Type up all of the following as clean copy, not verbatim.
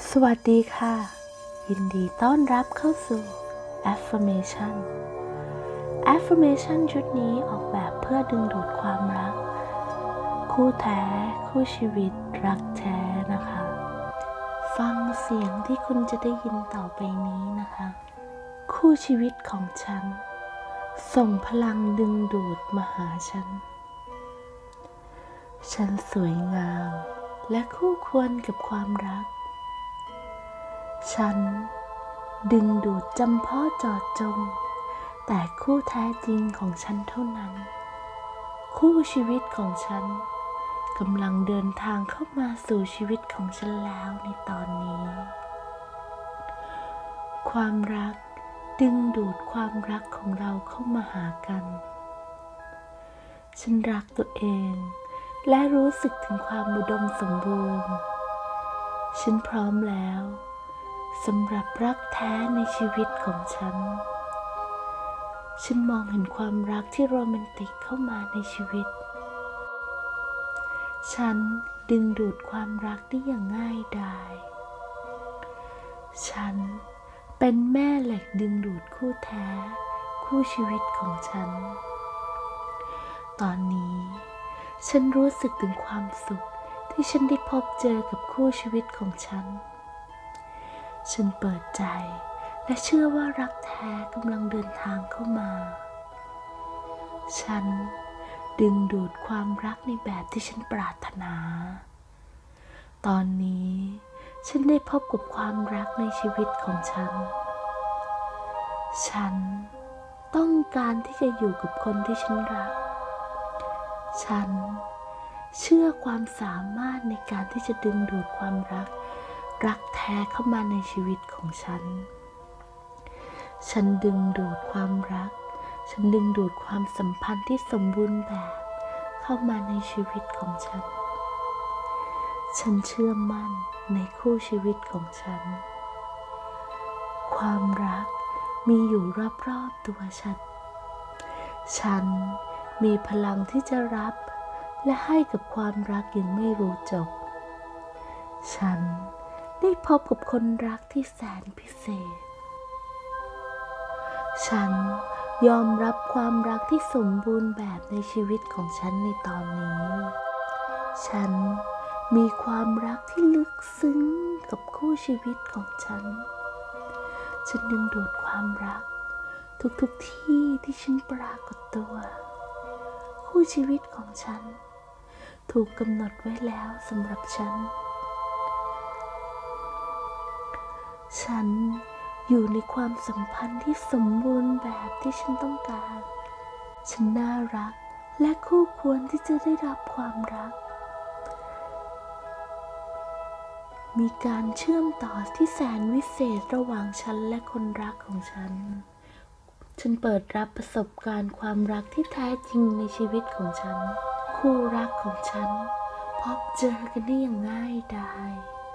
สวัสดีค่ะยินดีต้อนรับเข้าสู่ Affirmation ชุดนี้ออกแบบเพื่อดึงดูดความรักคู่แท้คู่ชีวิตรักแท้นะคะฟังเสียงที่คุณจะได้ยินต่อไปนี้นะคะคู่ชีวิตของฉันส่งพลังดึงดูดมาหาฉันสวยงามและคู่ควรกับความรักฉันดึงดูดจำเพาะเจาะจงแต่คู่แท้จริงของฉันเท่านั้นคู่ชีวิตของฉันกำลังเดินทางเข้ามาสู่ชีวิตของฉันแล้วในตอนนี้ความรักดึงดูดความรักของเราเข้ามาหากันฉันรักตัวเองและรู้สึกถึงความอุดมสมบูรณ์ฉันพร้อมแล้วสำหรับรักแท้ในชีวิตของฉันมองเห็นความรักที่โรแมนติกเข้ามาในชีวิตฉันดึงดูดความรักได้อย่างง่ายดายฉันเป็นแม่เหล็กดึงดูดคู่แท้คู่ชีวิตของฉันตอนนี้ฉันรู้สึกถึงความสุขที่ฉันได้พบเจอกับคู่ชีวิตของฉันเปิดใจและเชื่อว่ารักแท้กำลังเดินทางเข้ามาฉันดึงดูดความรักในแบบที่ฉันปรารถนาตอนนี้ฉันได้พบกับความรักในชีวิตของฉันต้องการที่จะอยู่กับคนที่ฉันรักฉันเชื่อความสามารถในการที่จะดึงดูดความรักแท้เข้ามาในชีวิตของฉันดึงดูดความรักฉันดึงดูดความสัมพันธ์ที่สมบูรณ์แบบเข้ามาในชีวิตของฉันเชื่อมั่นในคู่ชีวิตของความรักมีอยู่รอบๆตัวฉันมีพลังที่จะรับและให้กับความรักอย่างไม่รู้จบฉันได้พบกับคนรักที่แสนพิเศษฉันยอมรับความรักที่สมบูรณ์แบบในชีวิตของฉันในตอนนี้ฉันมีความรักที่ลึกซึ้งกับคู่ชีวิตของฉันดึงดูดความรักทุกที่ที่ฉันปรากฏตัวคู่ชีวิตของฉันถูกกำหนดไว้แล้วสำหรับฉันอยู่ในความสัมพันธ์ที่สมบูรณ์แบบที่ฉันต้องการฉันน่ารักและคู่ควรที่จะได้รับความรักมีการเชื่อมต่อที่แสนวิเศษระหว่างฉันและคนรักของฉันเปิดรับประสบการณ์ความรักที่แท้จริงในชีวิตของฉันคู่รักของฉันพบเจอกันได้อย่างง่ายดาย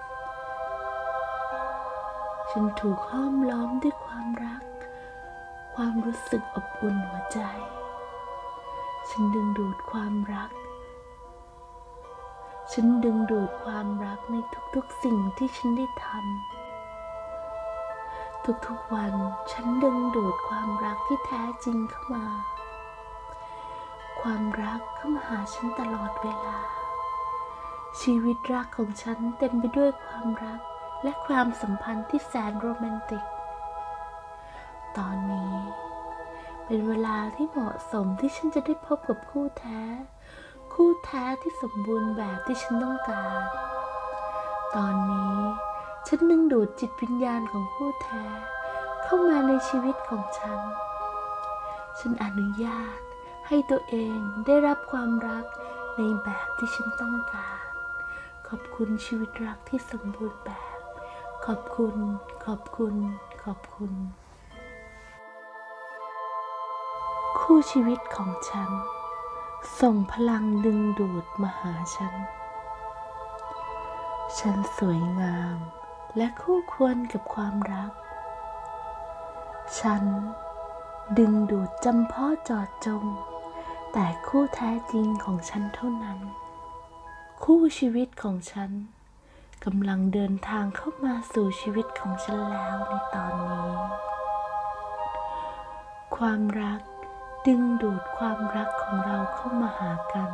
ฉันถูกห้อมล้อมด้วยความรักความรู้สึกอบอุ่นหัวใจฉันดึงดูดความรักในทุกๆสิ่งที่ฉันได้ทำทุกๆวันฉันดึงดูดความรักที่แท้จริงเข้ามาความรักเข้ามาหาฉันตลอดเวลาชีวิตรักของฉันเต็มไปด้วยความรักและความสัมพันธ์ที่แสนโรแมนติกตอนนี้เป็นเวลาที่เหมาะสมที่ฉันจะได้พบกับคู่แท้ที่สมบูรณ์แบบที่ฉันต้องการตอนนี้ฉันดึงดูดจิตวิญญาณของคู่แท้เข้ามาในชีวิตของฉันอนุญาตให้ตัวเองได้รับความรักในแบบที่ฉันต้องการขอบคุณชีวิตรักที่สมบูรณ์แบบขอบคุณคู่ชีวิตของฉันส่งพลังดึงดูดมาหาฉันสวยงามและคู่ควรกับความรักฉันดึงดูดจำเพาะเจาะจงแต่คู่แท้จริงของฉันเท่านั้นคู่ชีวิตของฉันกำลังเดินทางเข้ามาสู่ชีวิตของฉันแล้วในตอนนี้ความรักดึงดูดความรักของเราเข้ามาหากัน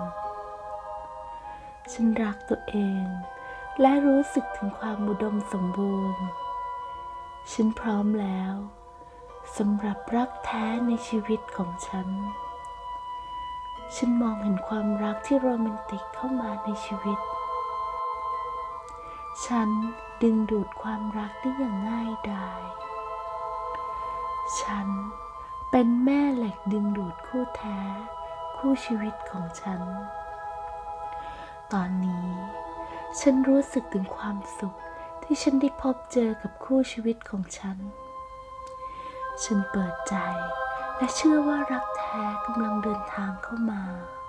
ฉันรักตัวเองและรู้สึกถึงความอุดมสมบูรณ์ฉันพร้อมแล้วสำหรับรักแท้ในชีวิตของฉันมองเห็นความรักที่โรแมนติกเข้ามาในชีวิตฉันดึงดูดความรักได้อย่างง่ายดายฉันเป็นแม่เหล็กดึงดูดคู่แท้คู่ชีวิตของฉันตอนนี้ฉันรู้สึกถึงความสุขที่ฉันได้พบเจอกับคู่ชีวิตของฉันเปิดใจและเชื่อว่ารักแท้กำลังเดินทางเข้ามา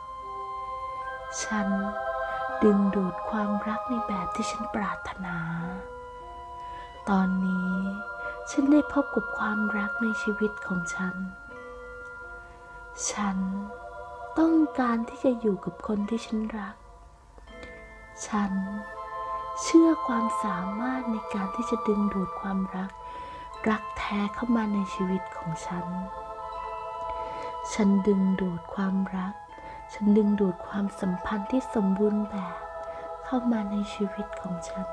ฉันดึงดูดความรักในแบบที่ฉันปรารถนาตอนนี้ฉันได้พบกับความรักในชีวิตของฉันต้องการที่จะอยู่กับคนที่ฉันรักฉันเชื่อความสามารถในการที่จะดึงดูดความรักแท้เข้ามาในชีวิตของฉันดึงดูดความรักฉันดึงดูดความสัมพันธ์ที่สมบูรณ์แบบเข้ามาในชีวิตของฉัน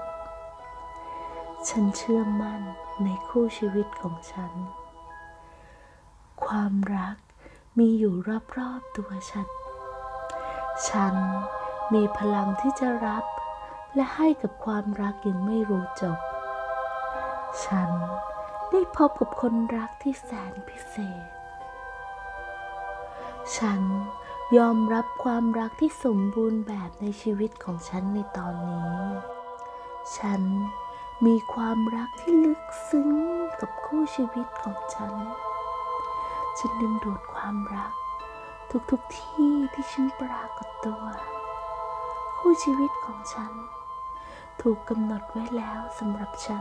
เชื่อมั่นในคู่ชีวิตของฉันความรักมีอยู่รอบๆตัวฉันมีพลังที่จะรับและให้กับความรักอย่างไม่รู้จบฉันได้พบกับคนรักที่แสนพิเศษฉันยอมรับความรักที่สมบูรณ์แบบในชีวิตของฉันในตอนนี้ฉันมีความรักที่ลึกซึ้งกับคู่ชีวิตของฉันดึงดูดความรักทุกที่ที่ฉันปรากฏตัวคู่ชีวิตของฉันถูกกำหนดไว้แล้วสำหรับฉัน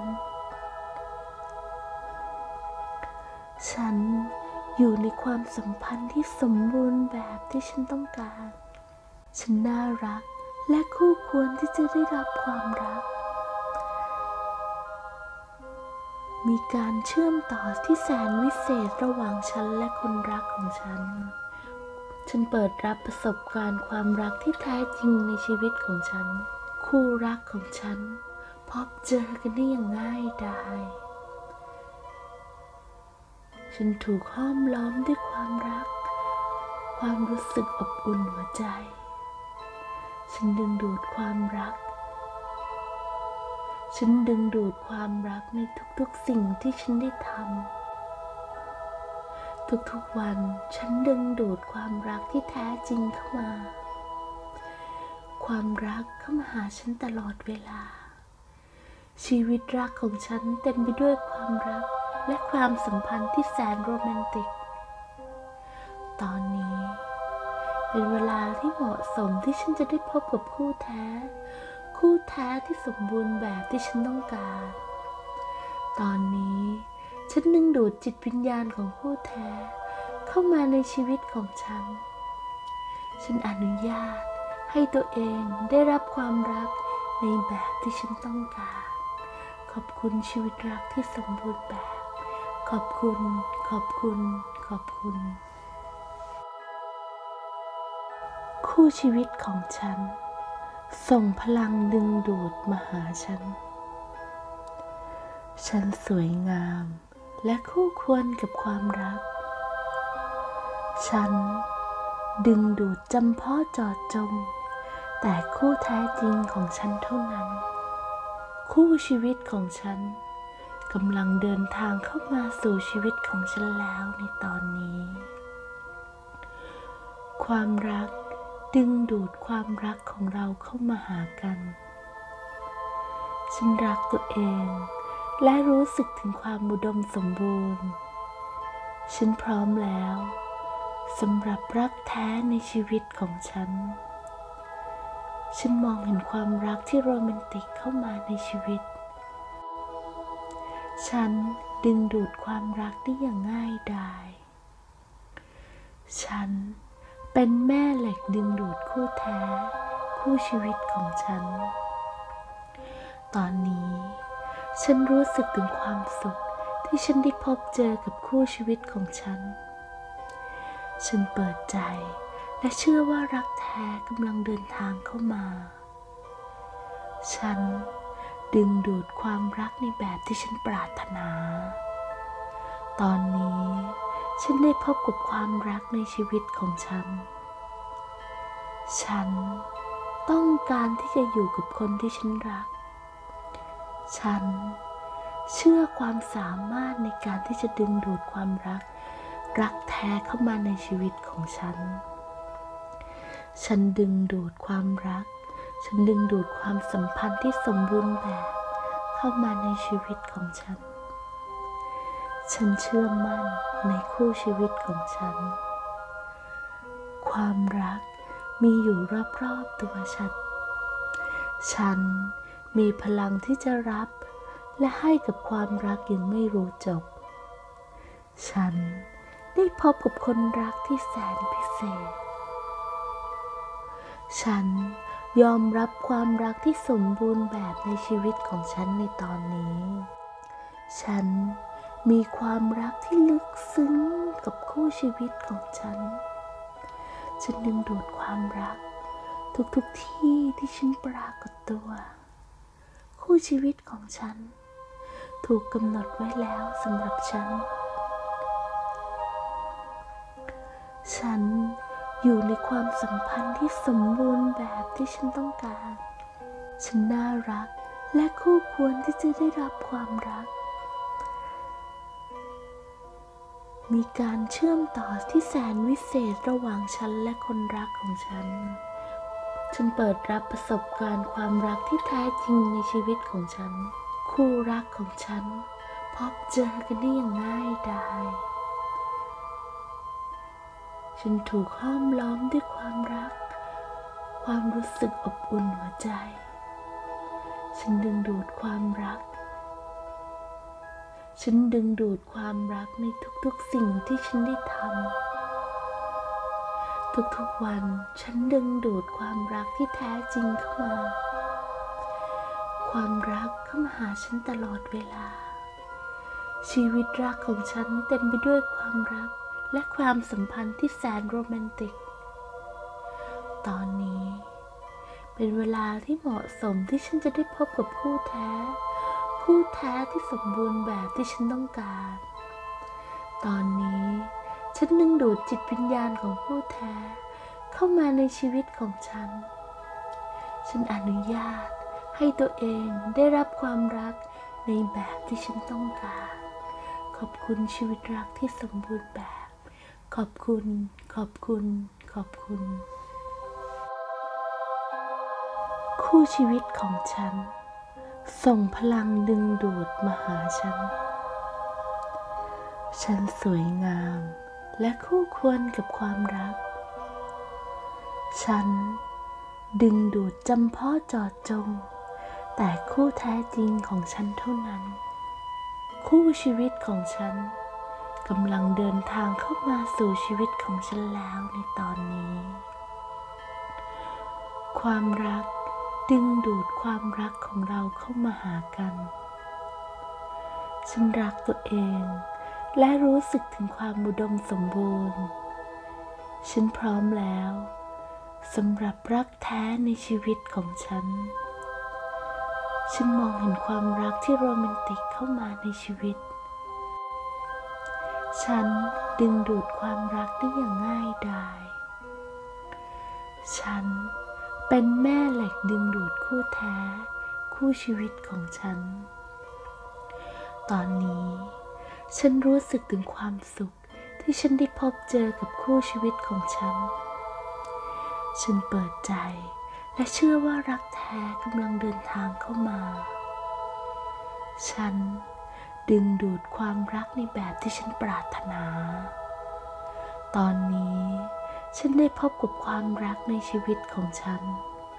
อยู่ในความสัมพันธ์ที่สมบูรณ์แบบที่ฉันต้องการฉันน่ารักและคู่ควรที่จะได้รับความรักมีการเชื่อมต่อที่แสนวิเศษระหว่างฉันและคนรักของฉันเปิดรับประสบการณ์ความรักที่แท้จริงในชีวิตของฉันคู่รักของฉันพบเจอกันได้อย่างง่ายดายฉันถูกห้อมล้อมด้วยความรักความรู้สึกอบอุ่นหัวใจดึงดูดความรักดึงดูดความรักในทุกๆสิ่งที่ฉันได้ทำทุกๆวันฉันดึงดูดความรักที่แท้จริงเข้ามาความรักเข้ามาหาฉันตลอดเวลาชีวิตรักของฉันเต็มไปด้วยความรักและความสัมพันธ์ที่แสนโรแมนติกตอนนี้เป็นเวลาที่เหมาะสมที่ฉันจะได้พบกับคู่แท้ที่สมบูรณ์แบบที่ฉันต้องการตอนนี้ฉันดึงดูดจิตวิญญาณของคู่แท้เข้ามาในชีวิตของฉันอนุญาตให้ตัวเองได้รับความรักในแบบที่ฉันต้องการขอบคุณชีวิตรักที่สมบูรณ์แบบขอบคุณคู่ชีวิตของฉันส่งพลังดึงดูดมาหาฉันสวยงามและคู่ควรกับความรักฉันดึงดูดจำเพาะเจาะจงแต่คู่แท้จริงของฉันเท่านั้นคู่ชีวิตของฉันกำลังเดินทางเข้ามาสู่ชีวิตของฉันแล้วในตอนนี้ความรักดึงดูดความรักของเราเข้ามาหากันฉันรักตัวเองและรู้สึกถึงความอุดมสมบูรณ์ฉันพร้อมแล้วสำหรับรักแท้ในชีวิตของฉันมองเห็นความรักที่โรแมนติกเข้ามาในชีวิตฉันดึงดูดความรักได้อย่างง่ายดายฉันเป็นแม่เหล็กดึงดูดคู่แท้คู่ชีวิตของฉันตอนนี้ฉันรู้สึกถึงความสุขที่ฉันได้พบเจอกับคู่ชีวิตของฉันเปิดใจและเชื่อว่ารักแท้กำลังเดินทางเข้ามาฉันดึงดูดความรักในแบบที่ฉันปรารถนาตอนนี้ฉันได้พบกับความรักในชีวิตของฉันต้องการที่จะอยู่กับคนที่ฉันรักฉันเชื่อความสามารถในการที่จะดึงดูดความรักแท้เข้ามาในชีวิตของฉันดึงดูดความรักฉันดึงดูดความสัมพันธ์ที่สมบูรณ์แบบเข้ามาในชีวิตของฉันเชื่อมั่นในคู่ชีวิตของฉันความรักมีอยู่รอบๆตัวฉันมีพลังที่จะรับและให้กับความรักอย่างไม่รู้จบฉันได้พบกับคนรักที่แสนพิเศษฉันยอมรับความรักที่สมบูรณ์แบบในชีวิตของฉันในตอนนี้ฉันมีความรักที่ลึกซึ้งกับคู่ชีวิตของฉันดึงดูดความรักทุกที่ที่ฉันปรากฏตัวคู่ชีวิตของฉันถูกกำหนดไว้แล้วสำหรับฉันอยู่ในความสัมพันธ์ที่สมบูรณ์แบบที่ฉันต้องการฉันน่ารักและคู่ควรที่จะได้รับความรักมีการเชื่อมต่อที่แสนวิเศษระหว่างฉันและคนรักของฉันเปิดรับประสบการณ์ความรักที่แท้จริงในชีวิตของฉันคู่รักของฉันพบเจอกันได้อย่างง่ายดายฉันถูกห้อมล้อมด้วยความรักความรู้สึกอบอุ่นหัวใจฉันดึงดูดความรักในทุกๆสิ่งที่ฉันได้ทำทุกๆวันฉันดึงดูดความรักที่แท้จริงเข้ามาความรักเข้ามาหาฉันตลอดเวลาชีวิตรักของฉันเต็มไปด้วยความรักและความสัมพันธ์ที่แสนโรแมนติกตอนนี้เป็นเวลาที่เหมาะสมที่ฉันจะได้พบกับคู่แท้ที่สมบูรณ์แบบที่ฉันต้องการตอนนี้ฉันดึงดูดจิตวิญญาณของคู่แท้เข้ามาในชีวิตของฉันอนุญาตให้ตัวเองได้รับความรักในแบบที่ฉันต้องการขอบคุณชีวิตรักที่สมบูรณ์แบบขอบคุณคู่ชีวิตของฉันส่งพลังดึงดูดมาหาฉันสวยงามและคู่ควรกับความรักฉันดึงดูดจำเพาะเจาะจงแต่คู่แท้จริงของฉันเท่านั้นคู่ชีวิตของฉันกำลังเดินทางเข้ามาสู่ชีวิตของฉันแล้วในตอนนี้ความรักดึงดูดความรักของเราเข้ามาหากันฉันรักตัวเองและรู้สึกถึงความอุดมสมบูรณ์ฉันพร้อมแล้วสำหรับรักแท้ในชีวิตของฉันมองเห็นความรักที่โรแมนติกเข้ามาในชีวิตฉันดึงดูดความรักได้อย่างง่ายดายฉันเป็นแม่เหล็กดึงดูดคู่แท้คู่ชีวิตของฉันตอนนี้ฉันรู้สึกถึงความสุขที่ฉันได้พบเจอกับคู่ชีวิตของฉันเปิดใจและเชื่อว่ารักแท้กำลังเดินทางเข้ามาฉันดึงดูดความรักในแบบที่ฉันปรารถนาตอนนี้ฉันได้พบกับความรักในชีวิตของฉัน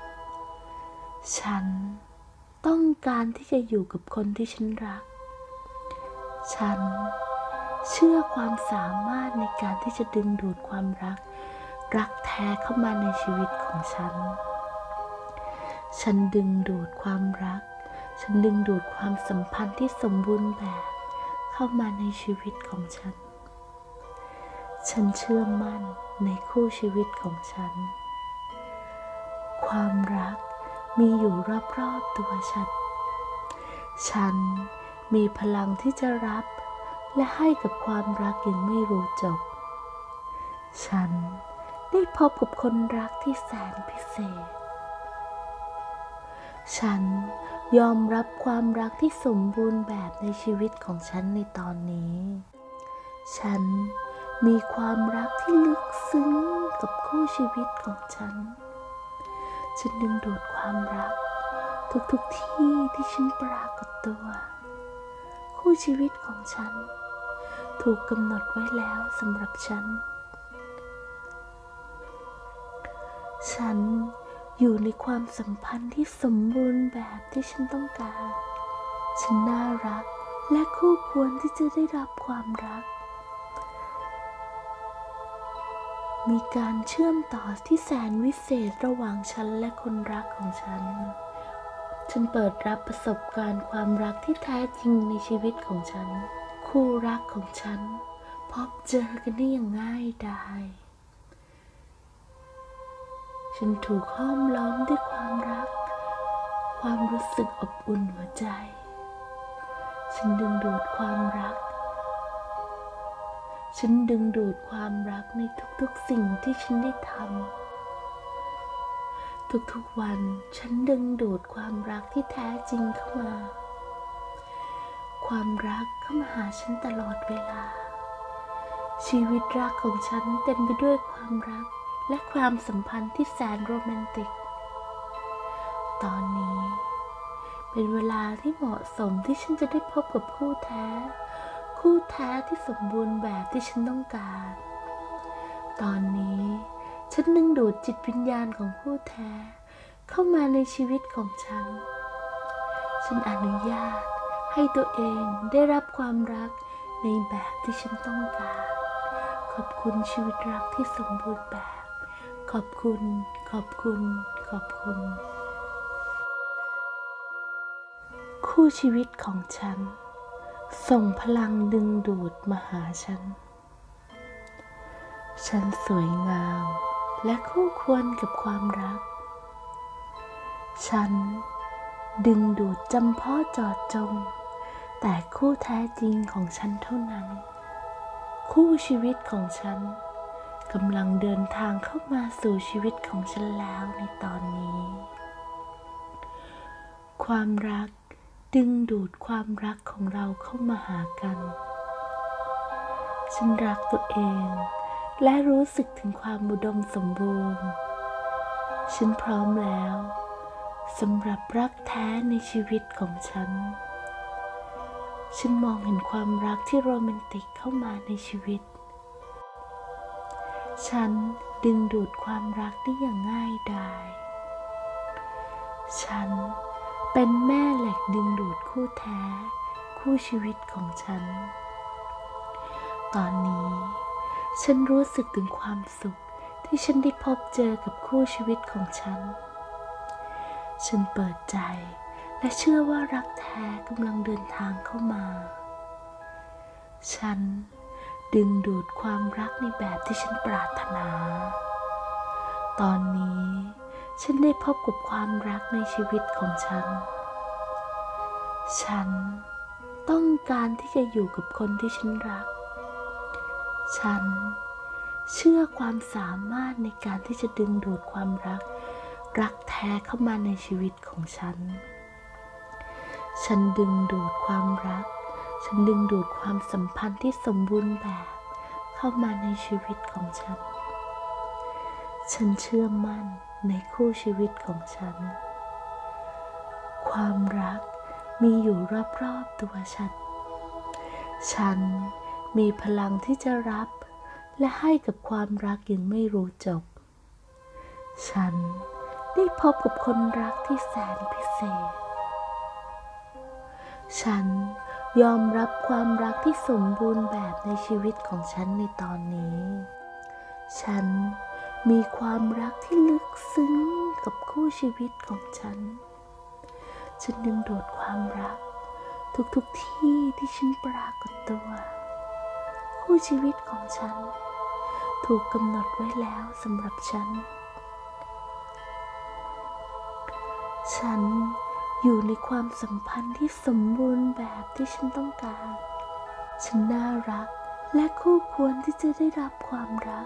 ต้องการที่จะอยู่กับคนที่ฉันรักฉันเชื่อความสามารถในการที่จะดึงดูดความรักแท้เข้ามาในชีวิตของฉันดึงดูดความรักฉันดึงดูดความสัมพันธ์ที่สมบูรณ์แบบเข้ามาในชีวิตของฉัน ฉันเชื่อมั่นในคู่ชีวิตของฉัน ความรักมีอยู่รอบๆตัวฉัน ฉันมีพลังที่จะรับและให้กับความรักอย่างไม่รู้จบ ฉันได้พบกับคนรักที่แสนพิเศษ ฉันยอมรับความรักที่สมบูรณ์แบบในชีวิตของฉันในตอนนี้ ฉันมีความรักที่ลึกซึ้งกับคู่ชีวิตของฉัน ฉันดึงดูดความรักทุกที่ที่ฉันปรากฏตัว คู่ชีวิตของฉันถูกกำหนดไว้แล้วสำหรับฉัน ฉันอยู่ในความสัมพันธ์ที่สมบูรณ์แบบที่ฉันต้องการ ฉันน่ารักและคู่ควรที่จะได้รับความรัก มีการเชื่อมต่อที่แสนวิเศษระหว่างฉันและคนรักของฉัน ฉันเปิดรับประสบการณ์ความรักที่แท้จริงในชีวิตของฉัน คู่รักของฉันพบเจอกันได้อย่างง่ายดาย ฉันถูกห้อมล้อมด้วยความรัก ความรู้สึกอบอุ่นหัวใจ ฉันดึงดูดความรัก ฉันดึงดูดความรักในทุกๆสิ่งที่ฉันได้ทำ ทุกๆวันฉันดึงดูดความรักที่แท้จริงเข้ามา ความรักเข้ามาหาฉันตลอดเวลา ชีวิตรักของฉันเต็มไปด้วยความรักและความสัมพันธ์ที่แสนโรแมนติก ตอนนี้เป็นเวลาที่เหมาะสมที่ฉันจะได้พบกับคู่แท้ที่สมบูรณ์แบบที่ฉันต้องการ ตอนนี้ฉันดึงดูดจิตวิญญาณของคู่แท้เข้ามาในชีวิตของฉัน ฉันอนุญาตให้ตัวเองได้รับความรักในแบบที่ฉันต้องการ ขอบคุณชีวิตรักที่สมบูรณ์แบบ ขอบคุณ ขอบคุณ ขอบคุณ คู่ชีวิตของฉันส่งพลังดึงดูดมาหาฉัน ฉันสวยงามและคู่ควรกับความรัก ฉันดึงดูดจำเพาะเจาะจงแต่คู่แท้จริงของฉันเท่านั้น คู่ชีวิตของฉันกำลังเดินทางเข้ามาสู่ชีวิตของฉันแล้วในตอนนี้ ความรักดึงดูดความรักของเราเข้ามาหากัน ฉันรักตัวเองและรู้สึกถึงความอุดมสมบูรณ์ ฉันพร้อมแล้วสำหรับรักแท้ในชีวิตของฉัน ฉันมองเห็นความรักที่โรแมนติกเข้ามาในชีวิต ฉันดึงดูดความรักได้อย่างง่ายดาย ฉันเป็นแม่เหล็กดึงดูดคู่แท้คู่ชีวิตของฉัน ตอนนี้ฉันรู้สึกถึงความสุขที่ฉันได้พบเจอกับคู่ชีวิตของฉัน ฉันเปิดใจและเชื่อว่ารักแท้กำลังเดินทางเข้ามา ฉันดึงดูดความรักในแบบที่ฉันปรารถนา ตอนนี้ฉันได้พบกับความรักในชีวิตของฉัน ฉันต้องการที่จะอยู่กับคนที่ฉันรัก ฉันเชื่อความสามารถในการที่จะดึงดูดความรักแท้เข้ามาในชีวิตของฉัน ฉันดึงดูดความรัก ฉันดึงดูดความสัมพันธ์ที่สมบูรณ์แบบเข้ามาในชีวิตของฉัน ฉันเชื่อมั่นในคู่ชีวิตของฉัน ความรักมีอยู่รอบๆตัวฉัน ฉันมีพลังที่จะรับและให้กับความรักอย่างไม่รู้จบ ฉันได้พบกับคนรักที่แสนพิเศษ ฉันยอมรับความรักที่สมบูรณ์แบบในชีวิตของฉันในตอนนี้ ฉันมีความรักที่ลึกซึ้งกับคู่ชีวิตของฉันฉันดึงดูดความรักทุกที่ที่ฉันปรากฏตัวคู่ชีวิตของฉันถูกกำหนดไว้แล้วสำหรับฉันอยู่ในความสัมพันธ์ที่สมบูรณ์แบบที่ฉันต้องการฉันน่ารักและคู่ควรที่จะได้รับความรัก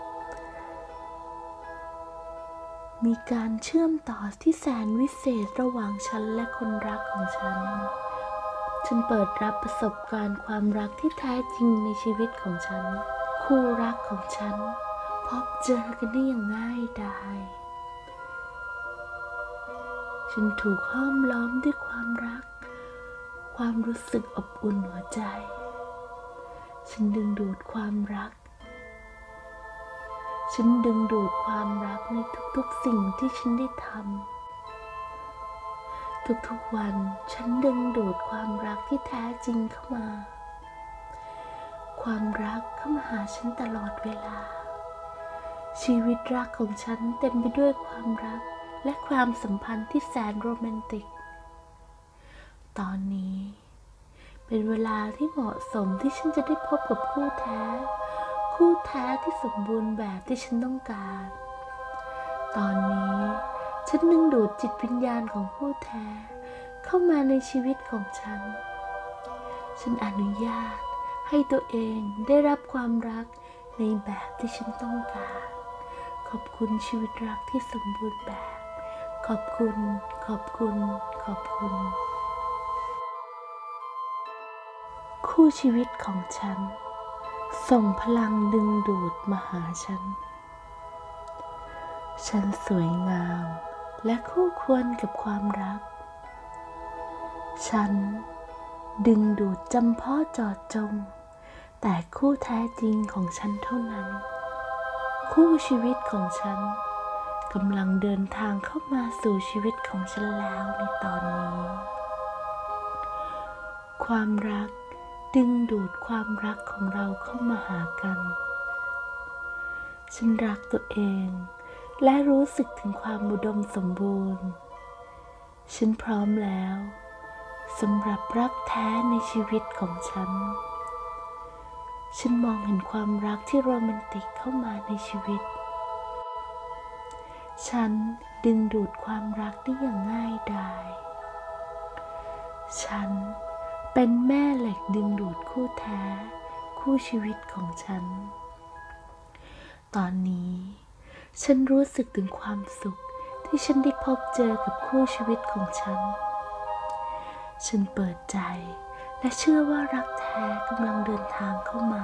มีการเชื่อมต่อที่แสนวิเศษระหว่างฉันและคนรักของฉันเปิดรับประสบการณ์ความรักที่แท้จริงในชีวิตของฉันคู่รักของฉันพบเจอกันได้อย่างง่ายดายฉันถูกห้อมล้อมด้วยความรักความรู้สึกอบอุ่นหัวใจฉันดึงดูดความรักในทุกๆสิ่งที่ฉันได้ทำทุกๆวันฉันดึงดูดความรักที่แท้จริงเข้ามาความรักเข้ามาหาฉันตลอดเวลาชีวิตรักของฉันเต็มไปด้วยความรักและความสัมพันธ์ที่แสนโรแมนติกตอนนี้เป็นเวลาที่เหมาะสมที่ฉันจะได้พบกับคู่แท้ที่สมบูรณ์แบบที่ฉันต้องการตอนนี้ฉันดึงดูดจิตวิญญาณของคู่แท้เข้ามาในชีวิตของฉันอนุญาตให้ตัวเองได้รับความรักในแบบที่ฉันต้องการขอบคุณชีวิตรักที่สมบูรณ์แบบขอบคุณคู่ชีวิตของฉันส่งพลังดึงดูดมาหาฉันสวยงามและคู่ควรกับความรักฉันดึงดูดจำเพาะเจาะจงแต่คู่แท้จริงของฉันเท่านั้นคู่ชีวิตของฉันกำลังเดินทางเข้ามาสู่ชีวิตของฉันแล้วในตอนนี้ความรักดึงดูดความรักของเราเข้ามาหากันฉันรักตัวเองและรู้สึกถึงความอุดมสมบูรณ์ฉันพร้อมแล้วสำหรับรักแท้ในชีวิตของฉันมองเห็นความรักที่โรแมนติกเข้ามาในชีวิตฉันดึงดูดความรักได้อย่างง่ายดายฉันเป็นแม่เหล็กดึงดูดคู่แท้คู่ชีวิตของฉันตอนนี้ฉันรู้สึกถึงความสุขที่ฉันได้พบเจอกับคู่ชีวิตของฉันเปิดใจและเชื่อว่ารักแท้กำลังเดินทางเข้ามา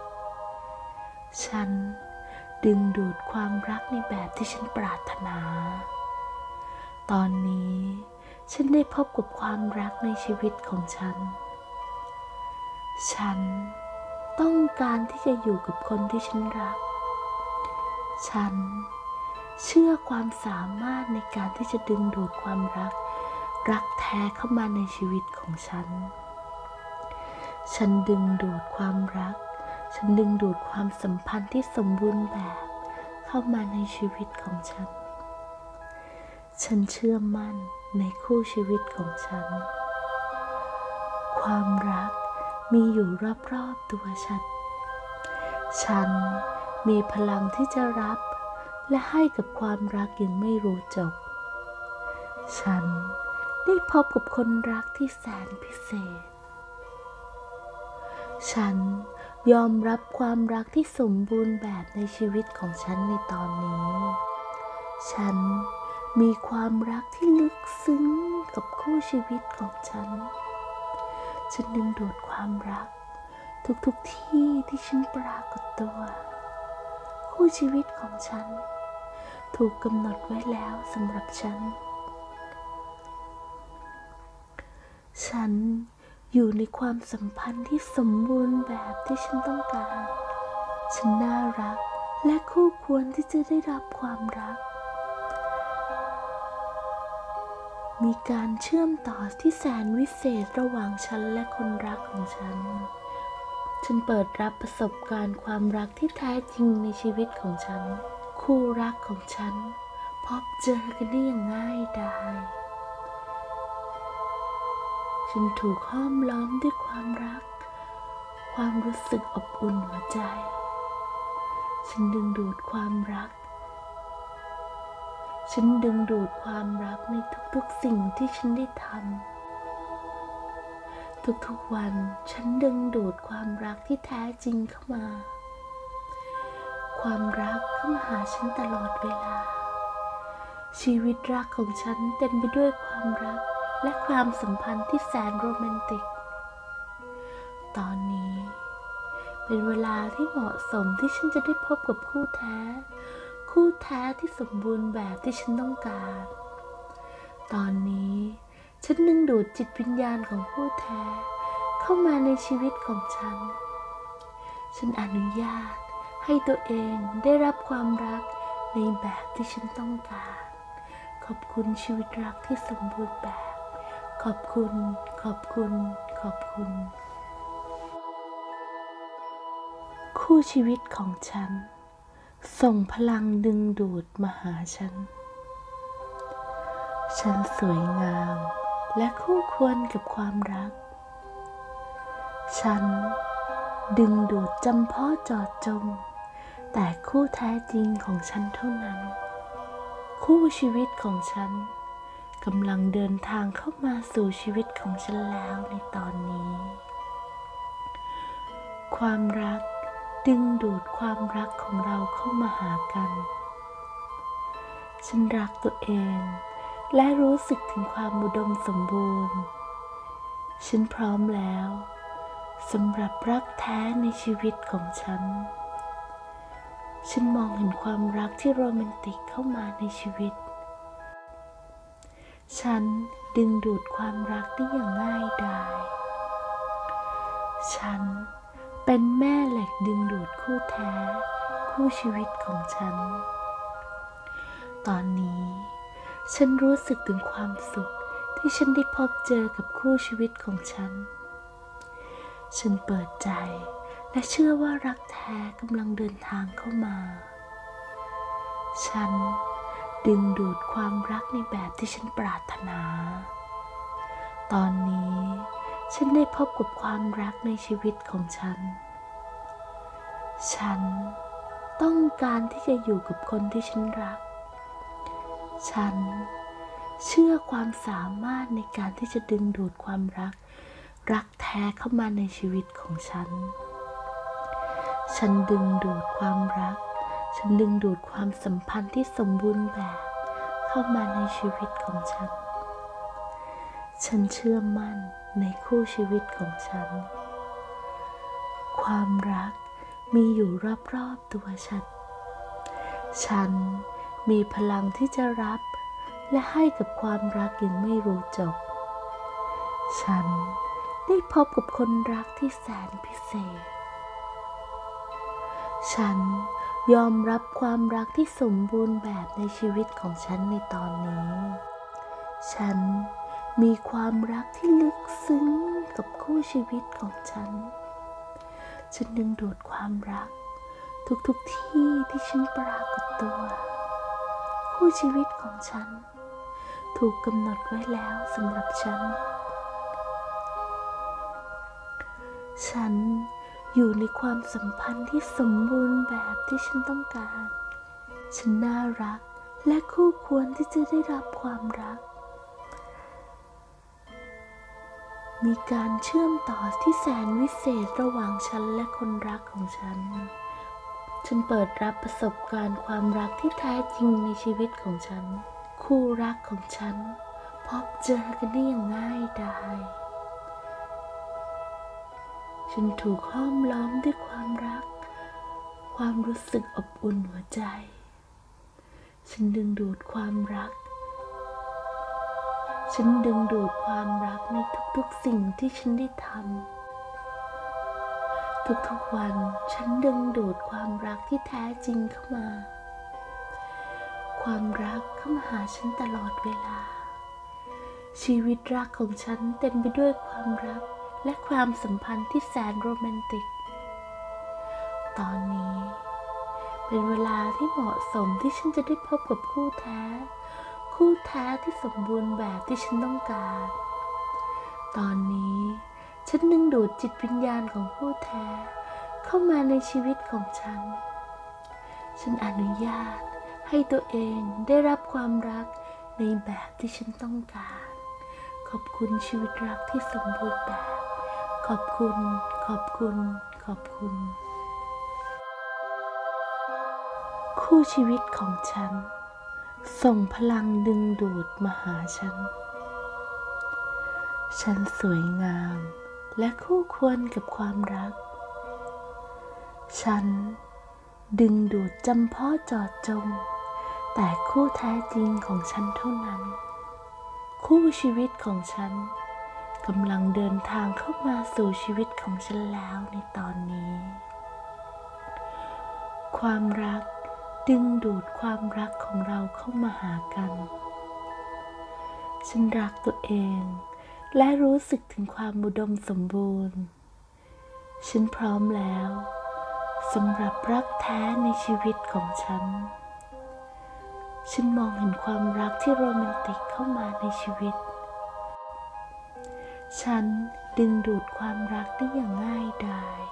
ฉันดึงดูดความรักในแบบที่ฉันปรารถนาตอนนี้ฉันได้พบกับความรักในชีวิตของฉันต้องการที่จะอยู่กับคนที่ฉันรักฉันเชื่อความสามารถในการที่จะดึงดูดความรักแท้เข้ามาในชีวิตของฉันดึงดูดความรักดึงดูดความสัมพันธ์ที่สมบูรณ์แบบเข้ามาในชีวิตของฉันเชื่อมั่นในคู่ชีวิตของฉันความรักมีอยู่รอบๆตัวฉันมีพลังที่จะรับและให้กับความรักอย่างไม่รู้จบฉันได้พบกับคนรักที่แสนพิเศษฉันยอมรับความรักที่สมบูรณ์แบบในชีวิตของฉันในตอนนี้ฉันมีความรักที่ลึกซึ้งกับคู่ชีวิตของฉันดึงดูดความรักทุกที่ที่ฉันปรากฏตัวคู่ชีวิตของฉันถูกกำหนดไว้แล้วสำหรับฉันอยู่ในความสัมพันธ์ที่สมบูรณ์แบบที่ฉันต้องการฉันน่ารักและคู่ควรที่จะได้รับความรักมีการเชื่อมต่อที่แสนวิเศษระหว่างฉันและคนรักของฉันเปิดรับประสบการณ์ความรักที่แท้จริงในชีวิตของฉันคู่รักของฉันพบเจอกันได้อย่างง่ายดายฉันถูกห้อมล้อมด้วยความรักความรู้สึกอบอุ่นหัวใจฉันดึงดูดความรักในทุกๆสิ่งที่ฉันได้ทำทุกๆวันฉันดึงดูดความรักที่แท้จริงเข้ามาความรักเข้ามาหาฉันตลอดเวลาชีวิตรักของฉันเต็มไปด้วยความรักและความสัมพันธ์ที่แสนโรแมนติกตอนนี้เป็นเวลาที่เหมาะสมที่ฉันจะได้พบกับคู่แท้ที่สมบูรณ์แบบที่ฉันต้องการตอนนี้ฉันดึงดูดจิตวิญญาณของคู่แท้เข้ามาในชีวิตของฉันอนุญาตให้ตัวเองได้รับความรักในแบบที่ฉันต้องการขอบคุณชีวิตรักที่สมบูรณ์แบบขอบคุณคู่ชีวิตของฉันส่งพลังดึงดูดมาหาฉันสวยงามและคู่ควรกับความรักฉันดึงดูดจำเพาะเจาะจงแต่คู่แท้จริงของฉันเท่านั้นคู่ชีวิตของฉันกำลังเดินทางเข้ามาสู่ชีวิตของฉันแล้วในตอนนี้ความรักดึงดูดความรักของเราเข้ามาหากันฉันรักตัวเองและรู้สึกถึงความอุดมสมบูรณ์ฉันพร้อมแล้วสำหรับรักแท้ในชีวิตของฉันมองเห็นความรักที่โรแมนติกเข้ามาในชีวิตฉันดึงดูดความรักได้อย่างง่ายดายฉันเป็นแม่เหล็กดึงดูดคู่แท้คู่ชีวิตของฉันตอนนี้ฉันรู้สึกถึงความสุขที่ฉันได้พบเจอกับคู่ชีวิตของฉันเปิดใจและเชื่อว่ารักแท้กำลังเดินทางเข้ามาฉันดึงดูดความรักในแบบที่ฉันปรารถนาตอนนี้ฉันได้พบกับความรักในชีวิตของฉันต้องการที่จะอยู่กับคนที่ฉันรักฉันเชื่อความสามารถในการที่จะดึงดูดความรักแท้เข้ามาในชีวิตของฉันดึงดูดความรักดึงดูดความสัมพันธ์ที่สมบูรณ์แบบเข้ามาในชีวิตของฉันเชื่อมั่นในคู่ชีวิตของฉันความรักมีอยู่รอบๆตัวฉันมีพลังที่จะรับและให้กับความรักอย่างไม่รู้จบฉันได้พบกับคนรักที่แสนพิเศษฉันยอมรับความรักที่สมบูรณ์แบบในชีวิตของฉันในตอนนี้ฉันมีความรักที่ลึกซึ้งกับคู่ชีวิตของฉันดึงดูดความรักทุกที่ที่ฉันปรากฏตัวคู่ชีวิตของฉันถูกกำหนดไว้แล้วสำหรับฉันอยู่ในความสัมพันธ์ที่สมบูรณ์แบบที่ฉันต้องการน่ารักและคู่ควรที่จะได้รับความรักมีการเชื่อมต่อที่แสนวิเศษระหว่างฉันและคนรักของฉันเปิดรับประสบการณ์ความรักที่แท้จริงในชีวิตของฉันคู่รักของฉันพบเจอกันได้อย่างง่ายดายถูกห้อมล้อมด้วยความรักความรู้สึกอบอุ่นหัวใจดึงดูดความรักดึงดูดความรักในทุกๆสิ่งที่ฉันได้ทำทุกๆวันดึงดูดความรักที่แท้จริงเข้ามาความรักเข้ามาหาฉันตลอดเวลาชีวิตรักของฉันเต็มไปด้วยความรักและความสัมพันธ์ที่แสนโรแมนติกตอนนี้เป็นเวลาที่เหมาะสมที่ฉันจะได้พบกับคู่แท้ที่สมบูรณ์แบบที่ฉันต้องการตอนนี้ฉันดึงดูดจิตวิญญาณของคู่แท้เข้ามาในชีวิตของฉันอนุญาตให้ตัวเองได้รับความรักในแบบที่ฉันต้องการขอบคุณชีวิตรักที่สมบูรณ์แบบขอบคุณขอบคุณขอบคุณคู่ชีวิตของฉันส่งพลังดึงดูดมาหาฉันสวยงามและคู่ควรกับความรักฉันดึงดูดจำเพาะเจาะจงแต่คู่แท้จริงของฉันเท่านั้นคู่ชีวิตของฉันกำลังเดินทางเข้ามาสู่ชีวิตของฉันแล้วในตอนนี้ความรักดึงดูดความรักของเราเข้ามาหากันฉันรักตัวเองและรู้สึกถึงความอุดมสมบูรณ์ฉันพร้อมแล้วสำหรับรักแท้ในชีวิตของฉันมองเห็นความรักที่โรแมนติกเข้ามาในชีวิตฉันดึงดูดความรักได้อย่างง่ายดาย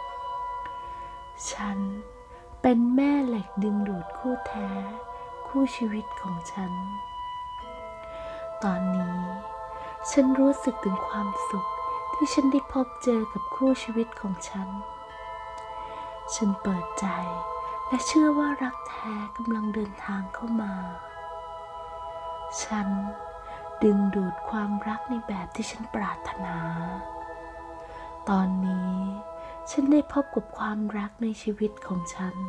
ฉันเป็นแม่เหล็กดึงดูดคู่แท้คู่ชีวิตของฉันตอนนี้ฉันรู้สึกถึงความสุขที่ฉันได้พบเจอกับคู่ชีวิตของฉันเปิดใจและเชื่อว่ารักแท้กำลังเดินทางเข้ามาฉันดึงดูดความรักในแบบที่ฉันปรารถนาตอนนี้ฉันได้พบกับความรักในชีวิตของฉัน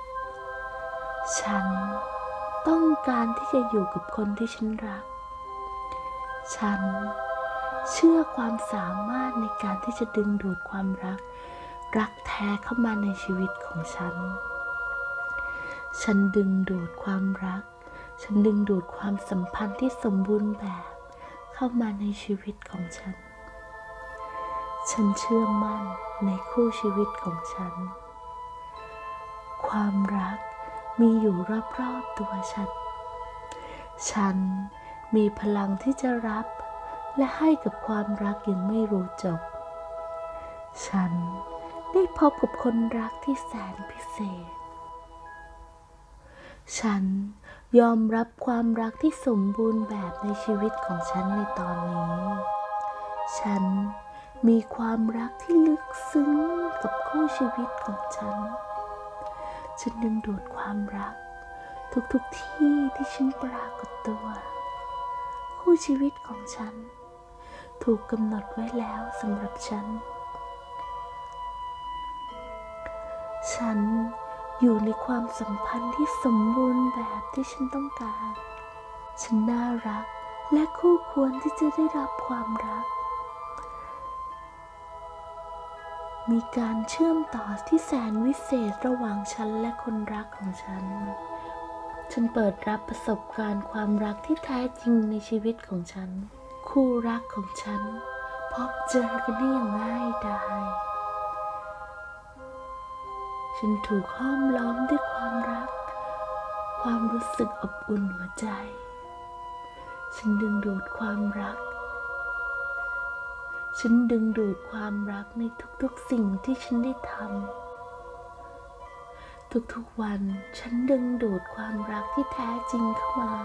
ต้องการที่จะอยู่กับคนที่ฉันรักฉันเชื่อความสามารถในการที่จะดึงดูดความรักแท้เข้ามาในชีวิตของฉันดึงดูดความรักฉันดึงดูดความสัมพันธ์ที่สมบูรณ์แบบเข้ามาในชีวิตของฉันเชื่อมั่นในคู่ชีวิตของความรักมีอยู่รอบๆตัวฉันมีพลังที่จะรับและให้กับความรักอย่างไม่รู้จบฉันได้พบกับคนรักที่แสนพิเศษฉันยอมรับความรักที่สมบูรณ์แบบในชีวิตของฉันในตอนนี้ฉันมีความรักที่ลึกซึ้งกับคู่ชีวิตของฉันดึงดูดความรักทุกที่ที่ฉันปรากฏตัวคู่ชีวิตของฉันถูกกำหนดไว้แล้วสำหรับฉันอยู่ในความสัมพันธ์ที่สมบูรณ์แบบที่ฉันต้องการฉันน่ารักและคู่ควรที่จะได้รับความรักมีการเชื่อมต่อที่แสนวิเศษระหว่างฉันและคนรักของฉันเปิดรับประสบการณ์ความรักที่แท้จริงในชีวิตของฉันคู่รักของฉันพบเจอกันได้อย่างง่ายดายฉันถูกห้อมล้อมด้วยความรักความรู้สึกอบอุ่นหัวใจฉันดึงดูดความรักในทุกๆสิ่งที่ฉันได้ทำทุกๆวันฉันดึงดูดความรักที่แท้จริงเข้ามา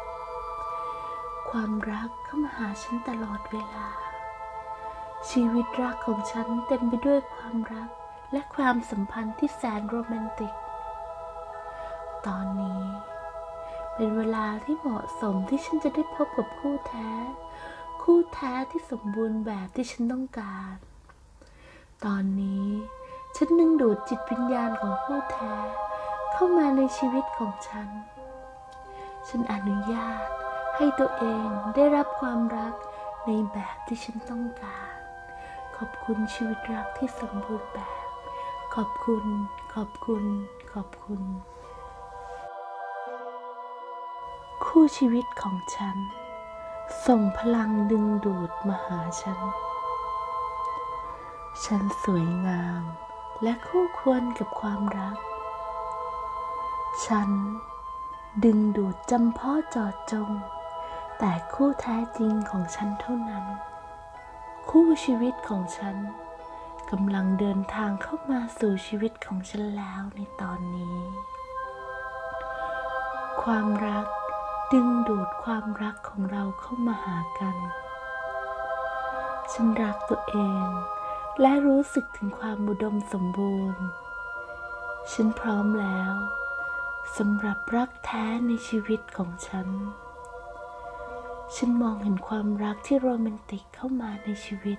ความรักเข้ามาหาฉันตลอดเวลาชีวิตรักของฉันเต็มไปด้วยความรักและความสัมพันธ์ที่แสนโรแมนติกตอนนี้เป็นเวลาที่เหมาะสมที่ฉันจะได้พบกับคู่แท้ที่สมบูรณ์แบบที่ฉันต้องการตอนนี้ฉันดึงดูดจิตวิญญาณของคู่แท้เข้ามาในชีวิตของฉันอนุญาตให้ตัวเองได้รับความรักในแบบที่ฉันต้องการขอบคุณชีวิตรักที่สมบูรณ์แบบขอบคุณขอบคุณขอบคุณคู่ชีวิตของฉันส่งพลังดึงดูดมาหาฉันสวยงามและคู่ควรกับความรักฉันดึงดูดจำเพาะเจาะจงแต่คู่แท้จริงของฉันเท่านั้นคู่ชีวิตของฉันกำลังเดินทางเข้ามาสู่ชีวิตของฉันแล้วในตอนนี้ ความรักดึงดูดความรักของเราเข้ามาหากัน ฉันรักตัวเองและรู้สึกถึงความอุดมสมบูรณ์ ฉันพร้อมแล้วสำหรับรักแท้ในชีวิตของฉัน ฉันมองเห็นความรักที่โรแมนติกเข้ามาในชีวิต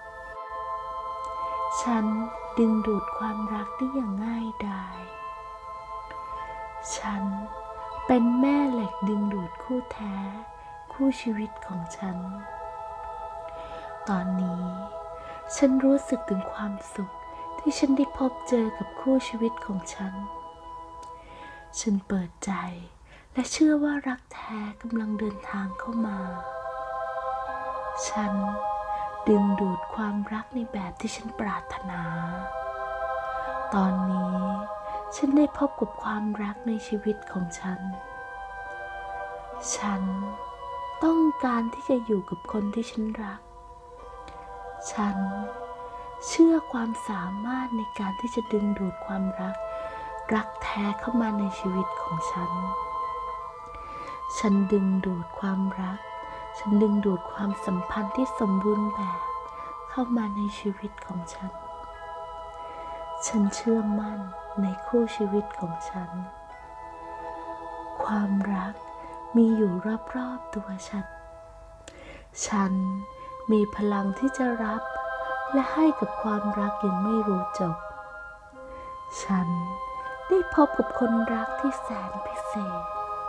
ฉันดึงดูดความรักได้อย่างง่ายดาย ฉันเป็นแม่เหล็กดึงดูดคู่แท้คู่ชีวิตของฉัน ตอนนี้ฉันรู้สึกถึงความสุขที่ฉันได้พบเจอกับคู่ชีวิตของฉัน ฉันเปิดใจและเชื่อว่ารักแท้กำลังเดินทางเข้ามา ฉันดึงดูดความรักในแบบที่ฉันปรารถนา ตอนนี้ฉันได้พบกับความรักในชีวิตของฉัน ฉันต้องการที่จะอยู่กับคนที่ฉันรัก ฉันเชื่อความสามารถในการที่จะดึงดูดความรักแท้เข้ามาในชีวิตของฉัน ฉันดึงดูดความรัก ฉันดึงดูดความสัมพันธ์ที่สมบูรณ์แบบเข้ามาในชีวิตของฉัน ฉันเชื่อมั่นในคู่ชีวิตของฉัน ความรักมีอยู่รอบๆตัวฉัน ฉันมีพลังที่จะรับและให้กับความรักอย่างไม่รู้จบ ฉันได้พบกับคนรักที่แสนพิเศษ